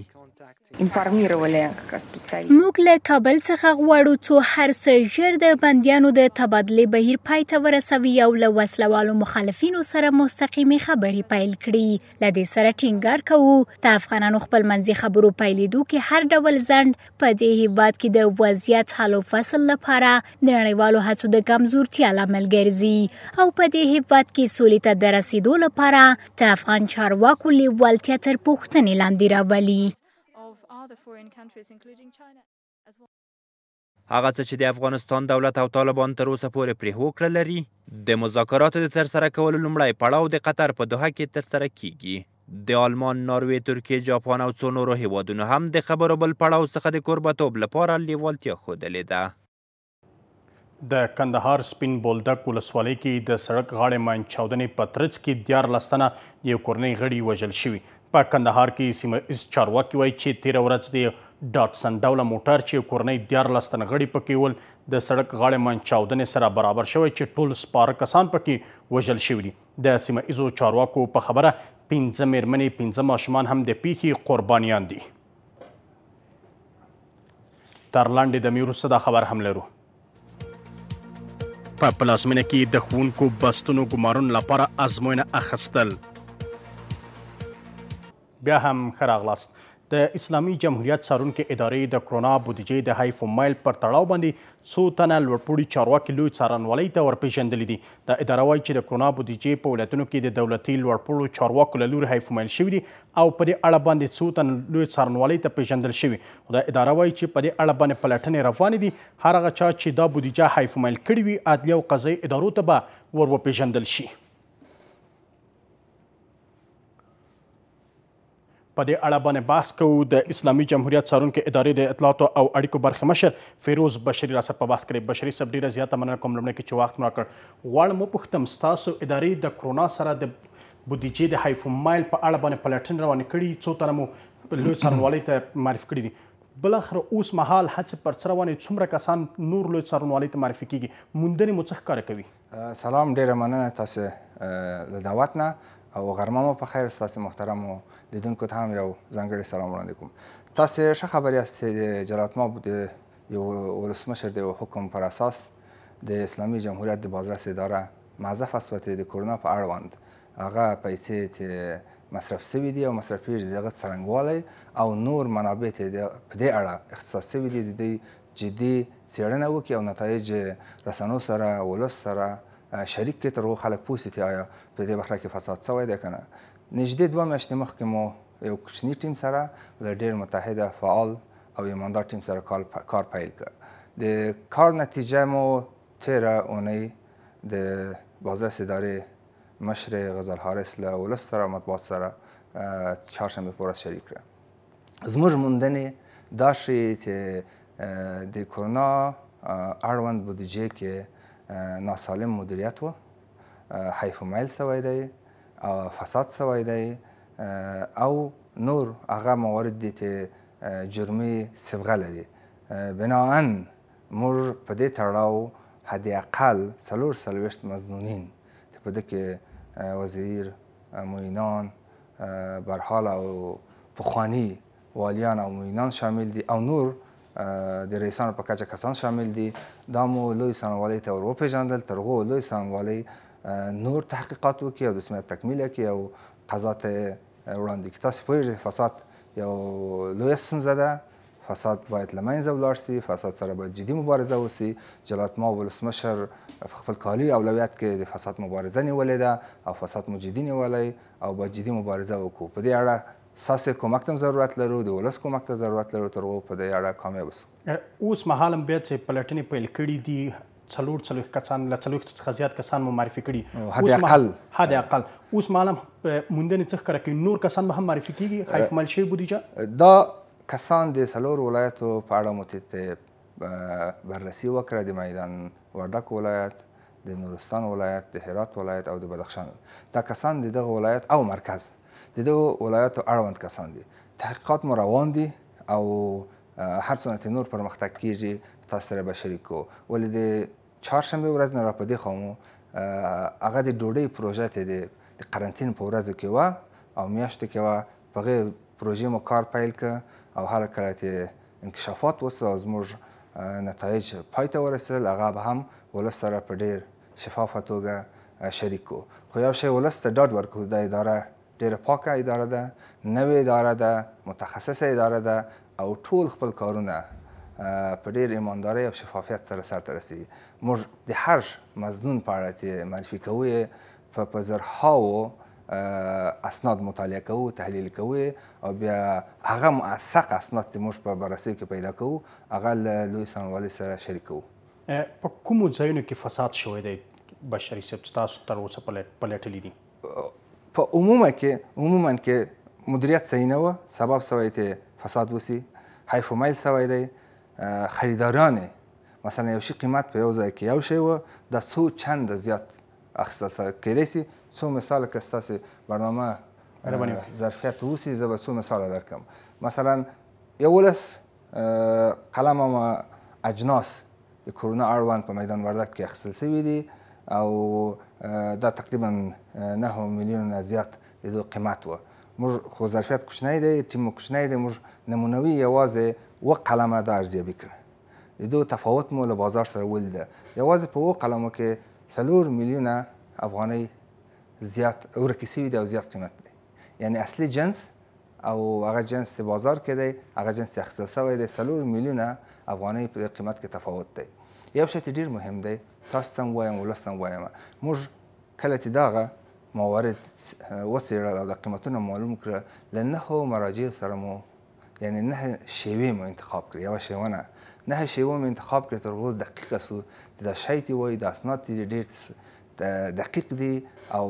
[SPEAKER 21] موږ له کابل څخه غواړو څو هر څه ژر د بندیانو د تبادلې بهیر پای ته ورسوي او له وسلوالو مخالفینو سره مستقیمې خبرې پیل کړي. له دې سره ټینګار کوو د افغانانو خپلمنځي خبرو پیلېدو کې هر ډول ځنډ په دې هیواد کې د وضعیت حل او فصل لپاره د نړیوالو هڅو د کمزورتیا لامل ګرځي او په دې هیواد کې سولې ته د رسېدو لپاره د افغان چارواکو لیوالتیا تر پوښتنې لاندې راولي.
[SPEAKER 5] هغه څه چې د افغانستان دولت او طالبان تر اوسه پورې پرې هوکړه لري د مذاکراتو د ترسره کولو لومړی پړاو د قطر په دوحه کې ترسره کیږي. د آلمان، ناروې، ترکیې، جاپان او څو نورو هیوادونو هم د خبرو بل پړاو څخه د کوربهتوب لپاره لیوالتیا ښودلې ده.
[SPEAKER 1] د کندهار سپین بولدک ولسوالۍ کې د سړک غاړې ماین چاودنې په ترڅ کې 14 تنه د یو کورنۍ غړي وژل شوي. په کندهار کې سیمه ایز چارواکي وایي چې تېره ورځ د ډاټسن ډوله موټر چې یو کورنۍ 14 تنه غړي پکې ول د سړک غاړې ماین چاودنې سره برابر شوی چې ټول سپاره کسان پکې وژل شوي دي. د سیمه ایزو چارواکو په خبره 15 مېرمنې 15 ماشومان هم د پیښې قربانیان دي. تر لاندې د مې وروسته دا خبر هم لرو. په پلازمینه کې د ښوونکو بستونو ګمارون لپاره ازموینه اخیستل. بیا هم ښه راغلاست. د اسلامي جمهوریت څارونکې ادارې د کرونا بودیجې د هایفو مایل پر تړاو باندې څو تنه لوړپوړي چارواکي لوی څارنوالۍ ته ورپېژندلي دي. د اداره وایي چې د کرونا بودیجې په ولایتونو کې د دولتي لوړپوړو چارواکو له لوري هایفو مایل شوي دي او په دې اړه باندې څو تنه لوی څارنوالۍ ته پېژندل شوي. خو د اداره وایي چې په دې اړه باندې پلټنې روانې دي. هر هغه چا چې دا بودیجه هایفو مایل کړې وي عدلیه او قضایي ادارو ته به ور وپېژندل شي. په دې اړه باندې بحث کوو د اسلامي جمهوریت څارونکې ادارې د اطلاعاتو او اړیکو برخې مشر فیروز بشري راسره په بحث کړی. بشري صاحب ډېره زیاته مننه کوم لومړی کې چې وخت مو راکړ. غواړم وپوښتم ستاسو ادارې د کرونا سره د بودیجې د هایفو مایل په اړه باندې پلټنې روانې کړي، څو تنه مو لوی څارنوالۍ ته معرفي کړي دي. بالاخره اوس مهال هڅې پر څه روانې، څومره کسان نور لوی څارنوالۍ ته معرفي کیږي، موندنې مو څه ښکاره کوي؟
[SPEAKER 22] سلام، ډېره مننه تاسو له دعوت نه او غرمه مو په خیر. ستاسو محترمو لیدونکو ته هم یو ځانګړی سلام وړاندې کوم. تاسو ښه خبر یاست چې د جلالتمآب د یو ولسمشر د حکم پر اساس د اسلامي جمهوریت د بازرس اداره موظف است چې د کرونا په اړوند هغه پیسې چې مصرف شوي دي او مصرف کېږي د هغه څرنګوالی او نور منابع چې په دې اړه اختصاص شوي دي د دوی جدي څېړنه وکړي او نتایج رسنو سره ولس سره شریک کړي، تر هغو خلک پوه شي چې آیا په دې برخه کې فساد شوی دی که نه. نږدې 2 میاشتې مخکې مو یو کوچني ټیم سره له ډېر متحده فعال او ایماندار ټیم سره کار پیل کړ. د کار نتیجه مو تېره اونۍ د بازرس ادارې مشر غزال حارث له ولس سره مطبوعات سره چهارشنبه په ورځ شریک کړه. زموږ موندنې دا ښیي چې د کرونا اړوند بودیجې کې ناسالم مدیریت و، هایفو مایل شوی دی او فساد شوی دی او نور هغه موارد دي چې جرمي صبغه لري. بناءً موږ په دې تړاو حداقل 44 مظنونین چې په دې کې وزیر، معینان، برحال او پخواني والیان او معینان شامل دي او نور د رئیسانو په کچه کسان شامل دي. دا مو لوی څارنوالۍ ته ور وپېژندل، تر هغو لوی څارنوالۍ نور تحقیقات وکړي او د سمیت تکمیل کړي او قضا ته وړاندې کړي. تاسو پوهېږئ فساد یو لویه ستونزه ده. فساد باید له منځه ولاړ شي، فساد سره باید جدي مبارزه وشي. جلالتمآب ولسمشر په خپل کالي اولویت کې د فساد مبارزه نیولې ده او فساد مو جدي نیولی او باید جدي مبارزه وکړو. په دې اړه ستاسو کومک ته ضرورت لرو، د ولس کومک ته ضرورت لرو، تر هغو په دې اړه کامیاب اوسو.
[SPEAKER 1] اوس مهال هم بیا چې پلټنې پیل کړي دي، څلوېښت کسان له 40 څخه زیات کسان مو معرفي کړي حد اقل اوس مهال هم موندنې څه ښکاره کوي نور کسان به هم معرفي کیږي حیف مال شوي بودیجه
[SPEAKER 22] دا کسان د 4 ولایتو په اړه مو بررسي وکړه د میدان وردک ولایت د نورستان ولایت د هرات ولایت او د بدخشان دا کسان د دغه ولایت او مرکز د دغه ولایتو اړوند کسان دي تحقیقات مو روان دي او هر څومره چې نور پرمختګ کیږي تاسو سره به شریک کوو ولې د چهارشنبې ورځ نه راپدې خوا مو هغه د ډوډۍ پروژه ته د قرنطین په ورځو کې وه او میاشتو کې وه په هغې پروژې مو کار پیل کړ او هر کله چې انکشافات وسو او زموږ نتایج پای ته ورسېدل هغه به هم ولس سره په ډېر شفافه توګه شریک کړو خو یو شی ولس ته ډاډ ورکړو دا اداره ډېره پاکه اداره ده نوې اداره ده متخصصه اداره ده او ټول خپل کارونه په ډېر ایماندارۍ او شفافیت سره سرته رسوي موږ د هر مضمون په اړه چې معرفي کوو یې په زرهاوو اسناد مطالعه کوو تحلیل کوو او بیا هغه موثق اسناد چې موږ په بررسۍ کې پیدا کوو هغه له لوی څارنوالۍ سره شریک کوو
[SPEAKER 1] په کومو ځایونو کې فساد شوی دی بشري صاحب تاسو تر اوسه پلټلي دي
[SPEAKER 22] په عموما کې مدیریت صحیح نه وه سبب سوی ته فساد وسی حیف و میل سوی دی خریداران مثلا یو شی قیمت په یو ځای کې یو شی وه دا څو چنده زیات اخیستل کیدای شي څو مثال که ستاسې برنامه ظرفیت وسی زه به څو مثاله درکړم مثلا 11 قلم او اجناس د کرونا اړوند په میدان وردک کې اخیستل شوي دي او دا تقریبا 9 میلیون نه زیات د دوی قیمت و موږ خو ظرفیت کوچنی دی ټیم کوچنی دی موږ نمونوي یوازې 2 قلمه دا ارزیابي کړه د دوی تفاوت مو له بازار سره ولیده یوازې په 2 قلمو کې 4 میلیونه افغانۍ زیات ورکې شوي دي او زیات قیمت دی یعنی اصلي جنس او هغه جنس چې بازار کې دی هغه جنس چې اخیستل شوی دی 4 میلیونه افغانۍ په قیمت کې تفاوت دی یو شی چې ډېر مهم دی تاسو ته هم وایم ولس ته هم وایم موږ کله چې دغه موارد وڅېړل او د قیمتونه معلوم کړه له 9 مراجعو سره مو یعنی 9 شیوې مو انتخاب کړې یوه شیوه نه 9 شیوه مو انتخاب کړې تر هغو دقیقه سو چې دا شی چې وایي د اسناد چې ډېر دقیق دي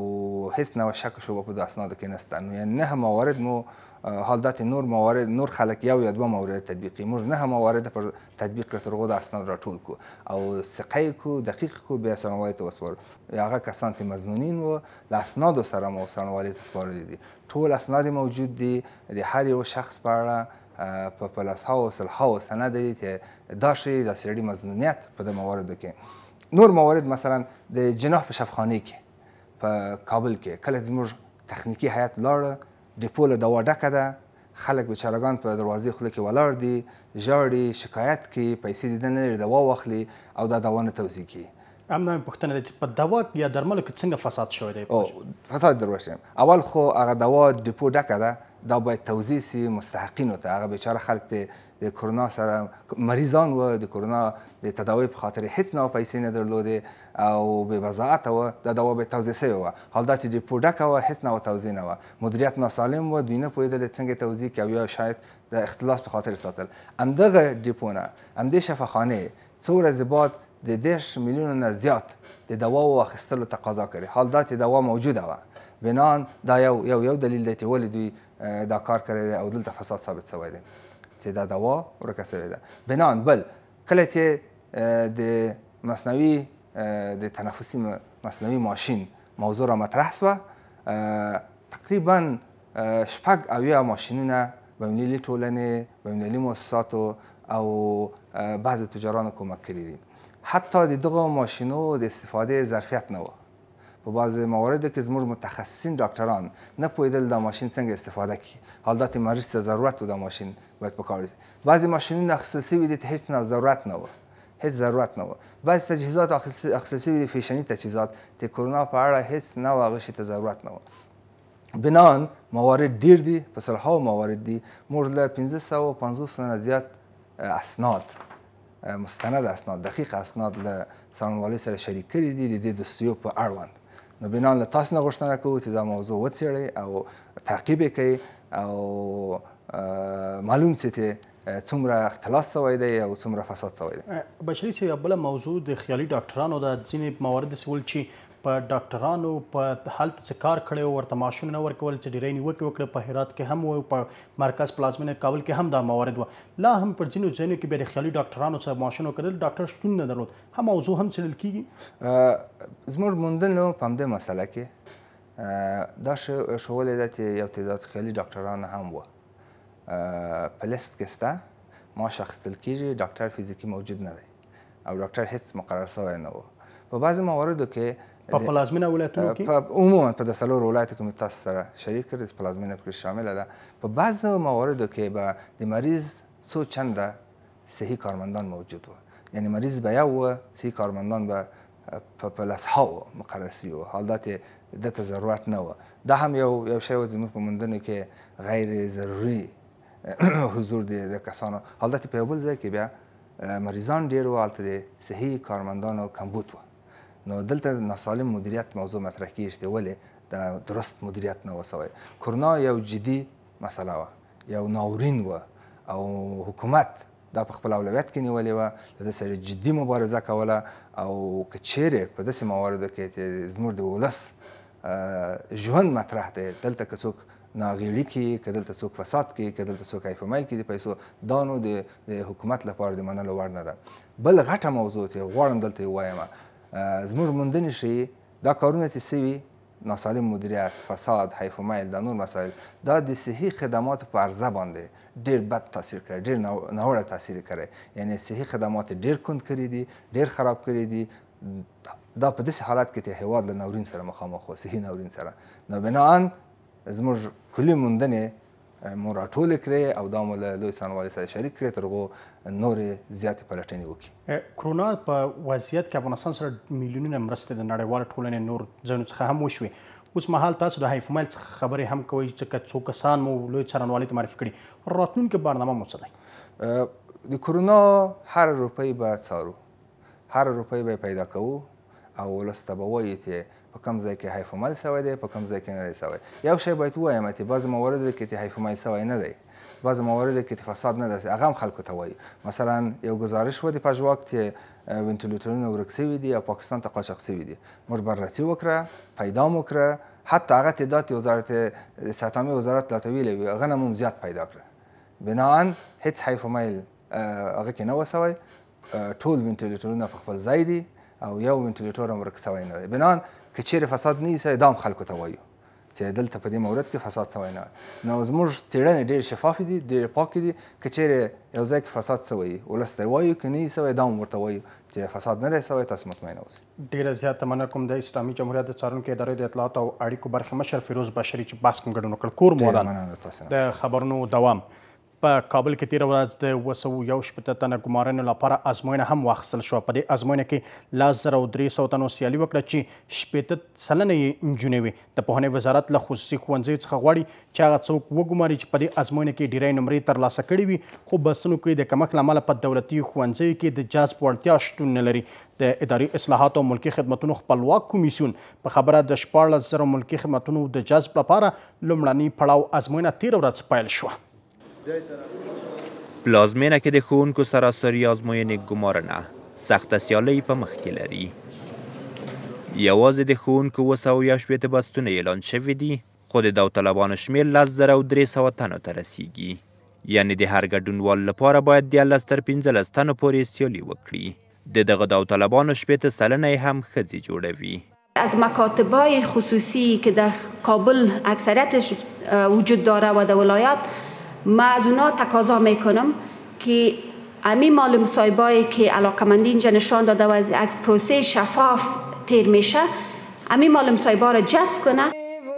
[SPEAKER 22] او هیڅ نوع شک و شبهه په دو اسنادو کې نشته نو یعنی 9 موارد مو حال دا چې نور موارد نور خلک یو یا 2 موارد تطبیقي موږ 9 موارد پر تطبیق کړ تر هغو د اسناد راټول کړو او ثقه کو دقیق کو بیا څارنوالۍ ته وسپارو هغه کسان چې مظنونین وو له اسنادو سره مو څارنوالۍ ته سپارلي دي ټول اسناد موجود دي د هر یو شخص په اړه په پلسهاو سلهاو سند دی چې دا شی د سړي مظنونیت په د مواردو کې نور موارد مثلا د جناح په شفخانه کې په کابل کې کله زموږ تخنیکی هیئت لاړه ډیپو له دوا ډکه ده خلک بیچارهګان په دروازې خوله کې ولاړ دي ژاړي شکایت کوي پیسې د ده نه لري دوا واخلي او دا دوا نه توزیع کوي
[SPEAKER 1] همدا مې پوښتنه ده چې په دوا یا درملو کې څنګه فساد شوی دی
[SPEAKER 22] فساد در وشیم اول خو هغه دوا ډیپو ډکه ده دا باید توزیع سي مستحقینو ته هغه بیچاره خلک ته د کرونا سره مریضان و د کرونا د تداوی په خاطر هیڅ نوع پیسې نه درلودې او بې وضاحته وه دا دوا به توزیع شوې وه حال دا چې ډیپو ډکه وه هیڅ نوع توزیع نه وه مدیریت ناسالم و دوی نه پوهېدل څنګه توزیع کړي او یا شاید د اختلاس په خاطر ساتل همدغه ډیپو نه همدې شفاخانې څو ورځې بعد د 10 میلیونو نه زیات د دواو اخیستلو تقاضا کړې حال دا چې دوا موجوده وه بنان دا یو دلیل دی چې ولې دوی دا کار کړی دی او دلته فساد ثابت شوی دی چې دا دوا ورکه شوې ده بنان بل کله چې د مصنوعي د تنفسي مصنوعي ماشین موضوع را مطرح شوه تقریبا 6 اویا ماشینونه بین‌المللي ټولنې بین‌المللي مؤسساتو او بعضې تجارانو کومک کړي دي حتی د دغو ماشینو د استفاده ظرفیت نه و په بعضې مواردو کې زموږ متخصصین ډاکټران نه پوهېدل دا ماشین څنګه استفاده کړي حال دا چې مریض ته ضرورت و دا ماشین باید په کار بعضې ماشینونه اخیستل شوي دي چې هېڅ نه ضرورت نه و هیڅ ضرورت نه و بعضې تجهیزات اخیستل شوي دي فیشني تجهیزات چې کرونا په اړه هیڅ نه و هغه شي ته ضرورت نه و بنان موارد ډیر دي په سلهاو موارد دي موږ له 550 نه زیات اسناد مستند اسناد دقیق اسناد له څارنوالۍ سره شریک کړي دي د دې دستیو په اړوند نو بنان له تاسو نه غوښتنه کوو چې دا موضوع وڅېړئ او تعقیب یې کوئ او معلوم شي چې څومره اختلاس شوی دی او څومره فساد شوی دی.
[SPEAKER 1] بشري صاحب بله موضوع د خیالي ډاکټرانو ده. ځینې موارد داسې ول چې په ډاکټرانو په هلته څه کار کړی و ورته معاشونه نه ورکول چې ډېری نیوکې وکړه. په هرات کې هم و، په مرکز پلازمینه کابل کې هم دا موارد وه. لا هم پر ځینو ځایونو کې بیا د خیالي ډاکټرانو څخه معاشونه ورکړل، ډاکټر شتون نه درلود. هم موضوع هم څېړل کېږي.
[SPEAKER 22] زموږ موندنو په همدې مسله کې دا ښوولې ده چې یو تعداد خیالي ډاکټران هم وه. په لیست کې شته، معاش اخیستل کېږي، ډاکټر فزیکي موجود نه دی او ډاکټر هېڅ مقرر شوی نه و. په بعضې مواردو کې
[SPEAKER 1] په پلازمینه ولایتونو کې
[SPEAKER 22] عموما په د څلورو ولایتو کې مې تاسو سره شریک کړی، پلازمینه پکې شامله ده. په بعضو مواردو کې به د مریض څو چنده صحي کارمندان موجود وو، یعنی مریض به یو و، صحي کارمندان به په لسهاو مقرر شوي وو، حال دا چې ده ته ضرورت نه و. دا هم یو شی و زموږ په موندنو کې غیر ضروري حضور د کسانو، حال دا چې په یو بل ځای کې بیا مریضان ډېر وو، هلته د صحي کارمندانو کمبود و. نو دلته ناسالم مدیریت موضوع مطرح کېږي چې ولې د درست مدیریت نه و شوی. کرونا یو جدي مسله وه، یو ناورین و او حکومت دا په خپل اولویت کې نیولې وه، د دې سره جدي مبارزه کوله. او که چیرې په داسې مواردو کې چې زموږ د ولس ژوند مطرح دی، دلته که څوک ناغېړي کوي، که دلته څوک فساد کوي، که دلته څوک حیفمایل کوي د پیسو، دا نو د حکومت لپاره د منلو وړ نه ده. بل غټه موضوع چې غواړم دلته ووایم، زموږ موندنې ښیي دا کارونه چې سوي، ناسالم مدیریت، فساد، حیفمایل، دا نور مسایل، دا د صحي خدماتو په عرضه باندې ډېر بد تاثیر کړی، ډېر ناوړه تاثیر کړی. یعنی صحي خدمات ډېر کند کړي دي، ډېر خراب کړي دي. دا په داسې حالت کې چې هېواد له ناورین سره مخامخ و، صحي ناورین سره. نو بناان زموږ کلي موندنې مو راټولې کړې او دا مو له لوی څارنوالۍ سره شریک کړې، تر هغو نورې زیاتې پلټنې وکړي.
[SPEAKER 1] کرونا په وضعیت کې افغانستان سره میلیونونه مرستې د نړیواله ټولنې نور ځایونو څخه هم وشوې. اوس مهال تاسو د حیفمایل څخه خبرې هم کوئ چې څو کسان مو لوی څارنوالۍ ته معرفي کړي. راتلونکې برنامه مو څه دی؟
[SPEAKER 22] د کرونا هر روپۍ به څارو، هر روپۍ به پیدا کوو او ولس ته به وایو چې په کوم ځای کې حیفمایل شوی دی، په کوم ځای کې نه دی شوی. یو شی باید ووایم چې بعضې مواردو کې چې حیفمایل شوی نه دی، بعضې مواردو کې چې فساد نه دی، هغه هم خلکو ته وایي. مثلا یو ګزارش و د پژواک چې وینټیلیټرونه ورک شوي دي او پاکستان ته قاچاق شوي دي. موږ بررسي وکړه، پیدا مو کړه، حتی هغه تعداد وزارت صحت عامې وزارت راته ویلی وي، هغه نه مو زیات پیدا کړه. بناان هېڅ حیفمایل هغه کې نه و شوی، ټول وینټیلیټرونه په خپل ځای دي او یو وینټیلیټر هم ورک شوی نه دی. بناان که چیرې فساد نه وي شوی، دا هم خلکو ته وایو چې دلته په دې مورد کې فساد شوی نه. نو زموږ څېړنې ډېرې شفافې دي، ډېرې پاکې دي. که چیرې یو ځای کې فساد شوی ولس ته وایو، که نه وي شوی دا هم ورته وایو چې فساد نه دی شوی، تاسو مطمئنه اوسئ.
[SPEAKER 1] ډېره زیاته مننه کوم د اسلامي جمهوریت د څارونکو ادارې د اطلاعاتو او اړیکو برخې مشر فیروز بشري چې بحث کوم ګډون وکړ. کور مودان د خبرونو دوام په کابل کې تېره ورځ د 261 تنه ګمارنو لپاره ازموینه هم واخیستل شوه. په دې ازموینه کې 10300 تنو سیالي وکړه چې 80 سلنه یې نجونې وې. د پوهنې وزارت له خصوصي ښوونځیو څخه غواړي چې هغه څوک وګماري چې په دې ازموینه کې ډېری نمرې ترلاسه کړي وي، خو بسنو کې د کمښت له امله په دولتي ښوونځیو کې د جذب وړتیا شتون نه لري. د اداري اصلاحاتو او ملکي خدمتونو خپلواک کمیسیون په خبره د 14,000 ملکي خدمتونو د جذب لپاره لومړني پړاو ازموینه تېره ورځ پیل شوه.
[SPEAKER 5] پلازمینه کې د ښوونکو سراسري ازموینې ګمارنه سخته سیالۍ په مخ کې لري. یوازې د ښوونکو 261 بستونه اعلان شوي دي، خو د داوطلبانو شمېر 10,300 تنو ته رسیږي. یعنې د هر ګډونوال لپاره باید 13 تر 15 تنو پورې سیالي وکړي. د دغه داوطلبانو 80 سلنه یې هم ښځې جوړوي.
[SPEAKER 3] از مکاتب‌های خصوصی که در کابل اکثریتش وجود داره و در ولایات، ما از اونا تقاضا میکنم که امی مال مصاحبه‌ای که علاقمندی اینجا نشان داده و از یک پروسه شفاف تیر میشه، امی مال مصاحبه را جذب کنه.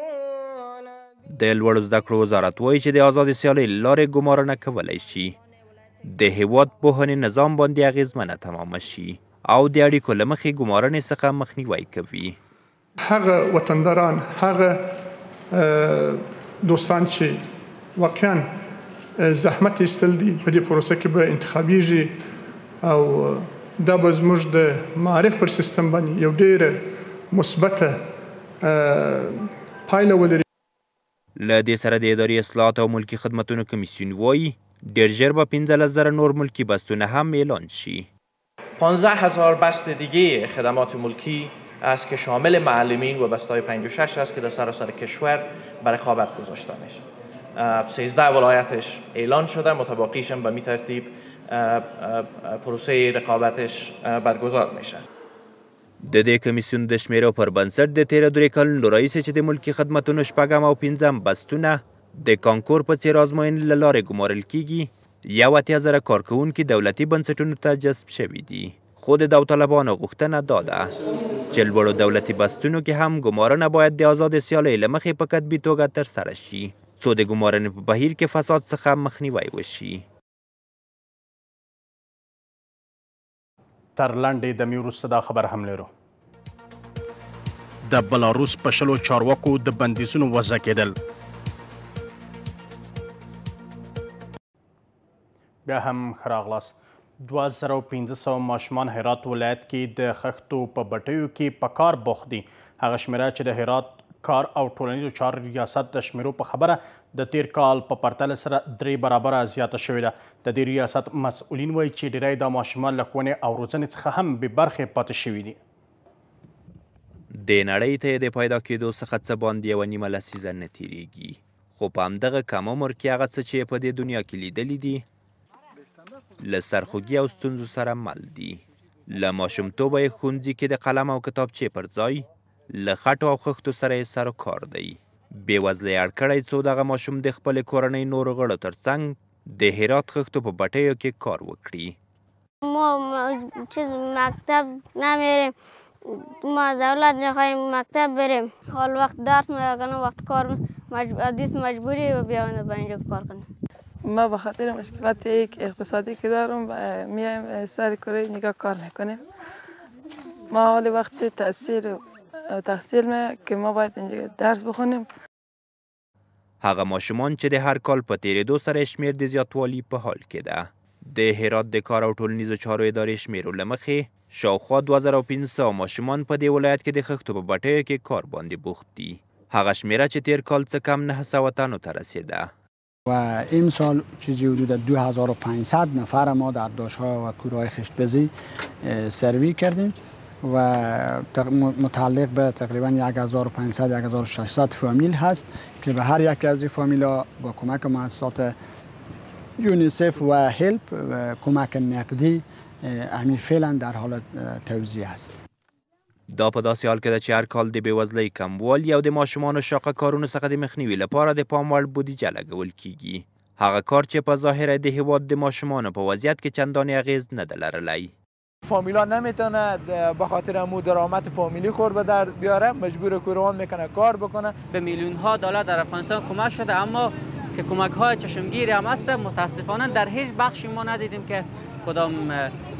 [SPEAKER 5] د لوړو زده کړو وزارت وایي چې د آزاد سیالۍ له لارې ګمارنه کولی شي د هیواد پوهنې نظام باندې اغیزمنه تمامه شي او د اړیکو له مخې ګمارنې څخه مخنیوی کوي.
[SPEAKER 6] هغه وطنداران، هغه دوستان چې واقعا زحمت ایستل دي په دې پروسه کې به انتخابیږي او دا به زموږ د معارف پر سیستم باندې یو ډېره مثبته پایله ولري.
[SPEAKER 5] له دې سره د اداري اصلاحاتو او ملکي خدمتونو کمیسیون وایي ډیر ژر به 15,000 نور ملکی بستونه هم اعلان شي.
[SPEAKER 8] 15,000 بست دیگه خدمات ملکی است که شامل معلمین و بسته‌های 56 است که در سراسر کشور به رقابت گذاشته میشه. 13 ولایتش اعلان شده، متبقیش هم به می ترتیب پروسه رقابتش برگزار میشه.
[SPEAKER 5] د دې کمیسیون د شمیرو پر بنسټ د تیر درې کلونو راهیسې چې د ملکی خدمتونو 6 او 5 بستونه د کانکور په څیر ازموینې له لارې ګمارل کیږي. 80,000 کارکوونکي دولتي بنسټونو ته جذب شوي دي. خو د داوطلبانو غوښتنه دا ده چې لوړو دولتي بستونو کې هم ګمارنه باید د آزاد سیالۍ له مخې په کتبي توګه ترسره شي څو د ګمارنې په بهیر کې فساد څخه مخنیوی وشي.
[SPEAKER 1] تر لنډې دمې وروسته دا خبر هم لرو.
[SPEAKER 2] د بلاروس په 10 چارواکو د بندیزونو وضع کېدل.
[SPEAKER 1] بیا هم ښه راغلاست. 2500 ماشومان هرات ولایت کې د خښتو په بټیو کې په کار بوخت دي. هغه شمیره چې د هرات کار او ټولنیزو چارو ریاست د شمیرو په خبره د تیر کال په پرتله سره 3 برابره زیاته شوې ده. د دې ریاست مسؤلین وایي چې ډیری دا ماشومان له ښوونې او روزنې څخه هم بې برخې پاتې شوي دي.
[SPEAKER 5] د نړۍ ته د پیدا کېدو څخه څه باندې یوه نیمه لسیزه نه تېرېږي، خو په همدغه کم عمر کې هغه څه چې په دې دنیا کې لیدلي دي له سرخوږي او ستونزو سره مل دي. له ماشومتوبه یې ښوونځي کې د قلم او کتابچې پر ځای له خټو او خښتو سره یې سر و کار دی. بېوزلۍ اړ کړی څو دغه ماشوم د خپلې کورنۍ نورو غړو تر څنګ د هرات خښتو په بټیو کې کار وکړي.
[SPEAKER 9] ما چیز مکتب نمیریم، ما دولت میخوایم مکتب بریم، حال وقت درس میکنم وقت کار دیس مجبوری بیایم با اینجا کار کنیم.
[SPEAKER 23] ما به خاطر مشکلات یک اقتصادی که دارم میایم سر کره نگاه کار میکنیم. ما حال وقت تحصیل که ما باید اینجا درس بخونیم.
[SPEAKER 5] هغه ماشومان چې د هر کال په تیریدو سره شمیر د زیاتوالي په حال کې ده. د هرات د کار او ټولنیزو چارو ادارې شمیرو له مخې شاوخوا 2500 ماشومان په دې ولایت کې د خښتو په بټیو کې کار باندې بوخت دي. هغه شمیره چې تیر کال څه کم 900 تنو ته رسیده.
[SPEAKER 24] و امسال چیزی حدود 2500 نفر ما در داشت‌ها و کورهای خشتبزی سروی کردیم و متعلق به تقریبا 1500 1600 فامیل هست که به هر یک از این فامیل‌ها با کمک مؤسسات یونیسف و هلپ کمک نقدی همین فعلا در حال توزیع است.
[SPEAKER 5] دا په داسې حال کې ده چې هر کال د بېوزلۍ کموالي او د ماشومانو شاقه کارونو څخه د مخنیوي لپاره د پام وړ بودیجه لګول کیږي. هغه کار چې په ظاهره د هیواد د ماشومانو په وضعیت کې چندانې اغیز نه ده لرلی.
[SPEAKER 25] فامیلا نمیتونه به خاطر امو درآمد فامیلی خور به در بیاره، مجبور کوروان میکنه کار بکنه.
[SPEAKER 26] به میلیون ها دلار در افغانستان کمک شده، اما که کمک های چشمگیری هم هست. متاسفانه در هیچ بخشی ما ندیدیم که کدام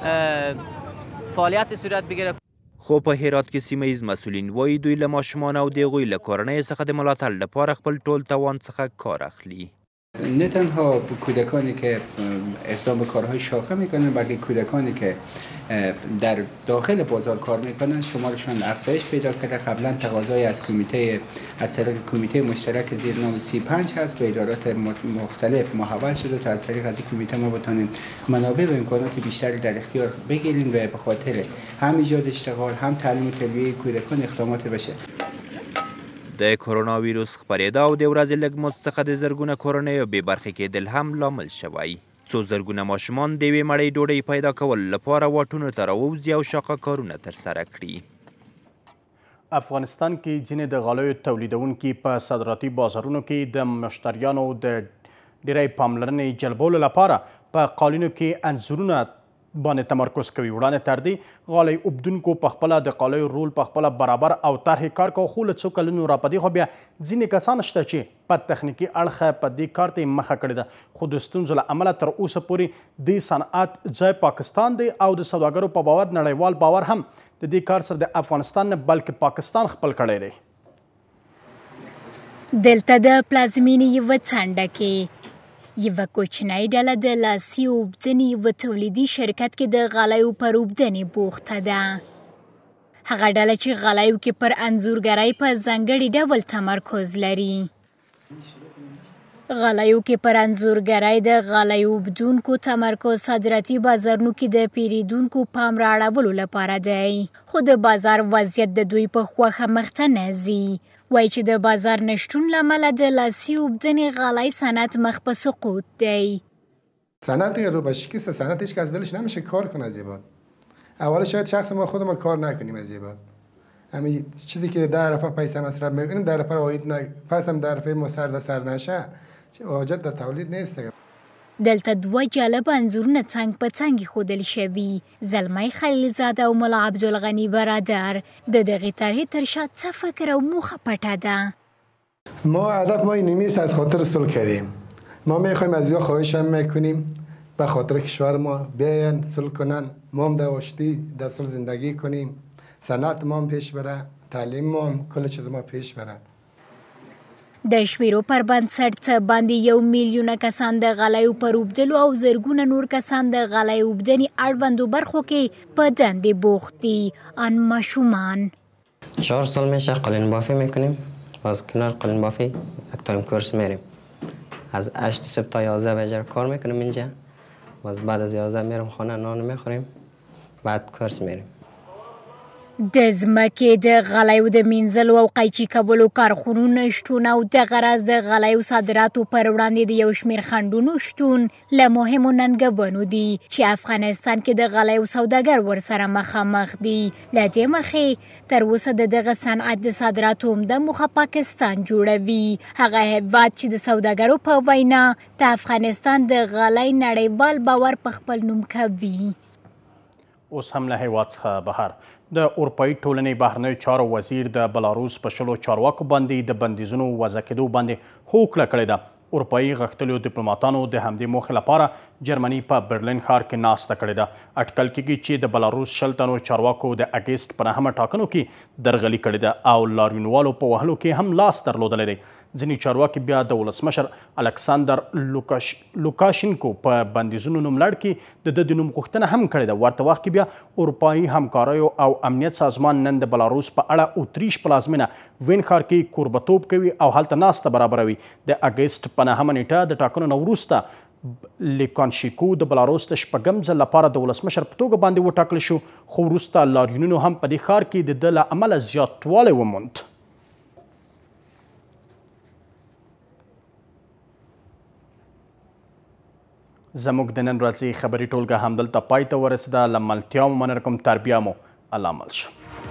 [SPEAKER 26] فعالیت صورت بگیره.
[SPEAKER 5] خو په هرات کې سیمه ایز مسئولین وایي دوی له ماشومان او د هغوی له کورنیو څخه د ملاتړ لپاره خپل ټول توان څخه کار اخلي.
[SPEAKER 27] نه تنها کودکانی که اقدام به کارهای شاخه میکنن، بلکه کودکانی که در داخل بازار کار میکنن شمارشان افزایش پیدا کرده. قبلا تقاضای از طریق کمیته مشترک زیر نام 35 هست به ادارات مختلف محول شده تا از طریق از این کمیته ما بتونیم منابع و امکانات بیشتری در اختیار بگیریم و به خاطر هم ایجاد اشتغال هم تعلیم و تربیه کودکان اقدامات بشه.
[SPEAKER 5] د کرونا ویروس خپرېدا او د ورځې لږ مزد څخه د زرګونه کورنیو بې برخې کېدل هم لامل شوی. څو زرګونه ماشومان د یوې مړۍ ډوډۍ پیدا کولو لپاره واټونو ته راووځي او شاقه کارونه ترسره کړي.
[SPEAKER 1] افغانستان کې ځینې د غالیو تولیدونکي په صادراتي بازارونو کې د مشتریانو د ډیری پاملرنې جلبولو لپاره په قالینو کې انځورونه باندې تمرکز کوي. وړاندې تر دې غالۍ اوبدونکو په خپله د قالیو رول په خپله برابر او طرحې کار کوي، خو له څو کلونو راپدې خو بیا ځینې کسان شته چې په تخنیکي اړخه په دې کار ته یې مخه کړې ده، خو د ستونزو له امله تر اوسه پورې دې صنعت ځای پاکستان دی او د سوداګرو په باور نړیوال باور هم د دې کار سره د افغانستان نه بلکې پاکستان خپل کړی دی.
[SPEAKER 21] دلته د پلازمینې یوه څنډه کې یوه کوچنۍ ډله د لاسي اوبدنې یوه تولیدي شرکت کې د غالیو پر اوبدنې بوخته ده. هغه ډله چې غالیو کې پر انځورګرۍ په ځانګړي ډول تمرکز لري. غالیو کې پر انځورګرۍ د غالیو اوبدونکو تمرکز صادراتي بازارونو کې د پیریدونکو پام رااړولو لپاره دی، خو د بازار وضعیت د دوی په خوښه مخته نه ځي. وایي چې د بازار نشتون له امله د لاسي اوبدنې غالۍ صنعت مخ په سقوط دی.
[SPEAKER 7] صنعت رو به شکست صنعت هیچ کس دلش نمیشه کار کنه از یه بعد. اول شاید شخص ما خودمون کار نکنیم از یه بعد. همین چیزی که در رفع پیسه مصرف میکنیم در رفع عاید نه، پس هم در رفع مسرد سر نشه حاجت در تولید نیست.
[SPEAKER 21] دلته دوه جالب انځورونه څنګ په څنګ ښودل شوي. زلمی خلیلزاده او ملا عبدالغني برادر د دغې طرحې تر شا څه فکر او موخه پټه ده؟
[SPEAKER 7] ما هدف ما این نیست از خاطر صلح کردیم. ما میخوایم از یا خواهش هم میکنیم به خاطر کشور ما بیاین صلح کنن، ما هم در آشتی در صلح زندگی کنیم، صنعت ما هم پیش بره، تعلیم ما هم کل چیز ما پیش بره.
[SPEAKER 21] د شمیرو پر بنسټ څه باندې 1 میلیونه کسان د غالیو پر اوبدلو او زرګونه نور کسان د غالیو اوبدنې اړوندو برخو کې په دندې بوخت دي. آن ماشومان
[SPEAKER 10] 4 سال میشه قالین بافی میکنیم و از کنار قالین بافی یک تایم کورس میریم. از 8 صبح تا 11 بجر کار میکنیم اینجا و از بعد از 11 میرم خانه نان میخوریم بعد کورس میریم.
[SPEAKER 21] د ځمکې د غالیو د مینځلو او قیچي کولو کارخونو نشتون او دغه راز د غالیو صادراتو پر وړاندې د یو شمېر خنډونو شتون له مهمو ننګونو دي چې افغانستان کې د غالیو سوداګر ورسره مخامخ دي. له دې مخې تر اوسه د دغه صنعت د صادراتو عمده موخه پاکستان جوړوي، هغه هیواد چې د سوداګرو په وینا د افغانستان د غالۍ نړیوال باور په خپل نوم کوي.
[SPEAKER 1] اوس هم له هیواد څخه بهر د اروپایي ټولنې بهرنیو چارو وزیر د بلاروس په 10 چارواکو باندې د بندیزونو وضع کېدو باندې هوکړه کړې ده. اروپایي غښتلیو ډیپلوماتانو د همدې موخې لپاره جرمني په برلین ښار کې ناسته کړې ده. اټکل کېږي چې د بلاروس 10 تنو چارواکو د اګست په 9 ټاکنو کې درغلي کړې ده او لاریونوالو په وهلو کې هم لاس درلودلی دی. ځینې چارواکي بیا د ولسمشر الکساندر لوکاشینکو په بندیزونو نوملړ کې د ده د نوم غوښتنه هم کړې ده. ورته وخت کې بیا اروپایي همکاریو او امنیت سازمان نن د بلاروس په اړه اتریش پلازمینه وین ښار کې کوربتوب کوي او هلته ناسته برابروي. د اګست په 9 نیټه د ټاکنو نه وروسته لیکانشیکو د بلاروس د 6م ځل لپاره د ولسمشر په توګه باندې وټاکل شو، خو وروسته لاریونونو هم په دې ښار کې د ده له امله زیاتوالی وموند. زموږ د نن ورځې خبري ټولګه همدلته پای ته ورسېده. له ملتیا مو مننه کوم، تر بیا مو الله مل شه.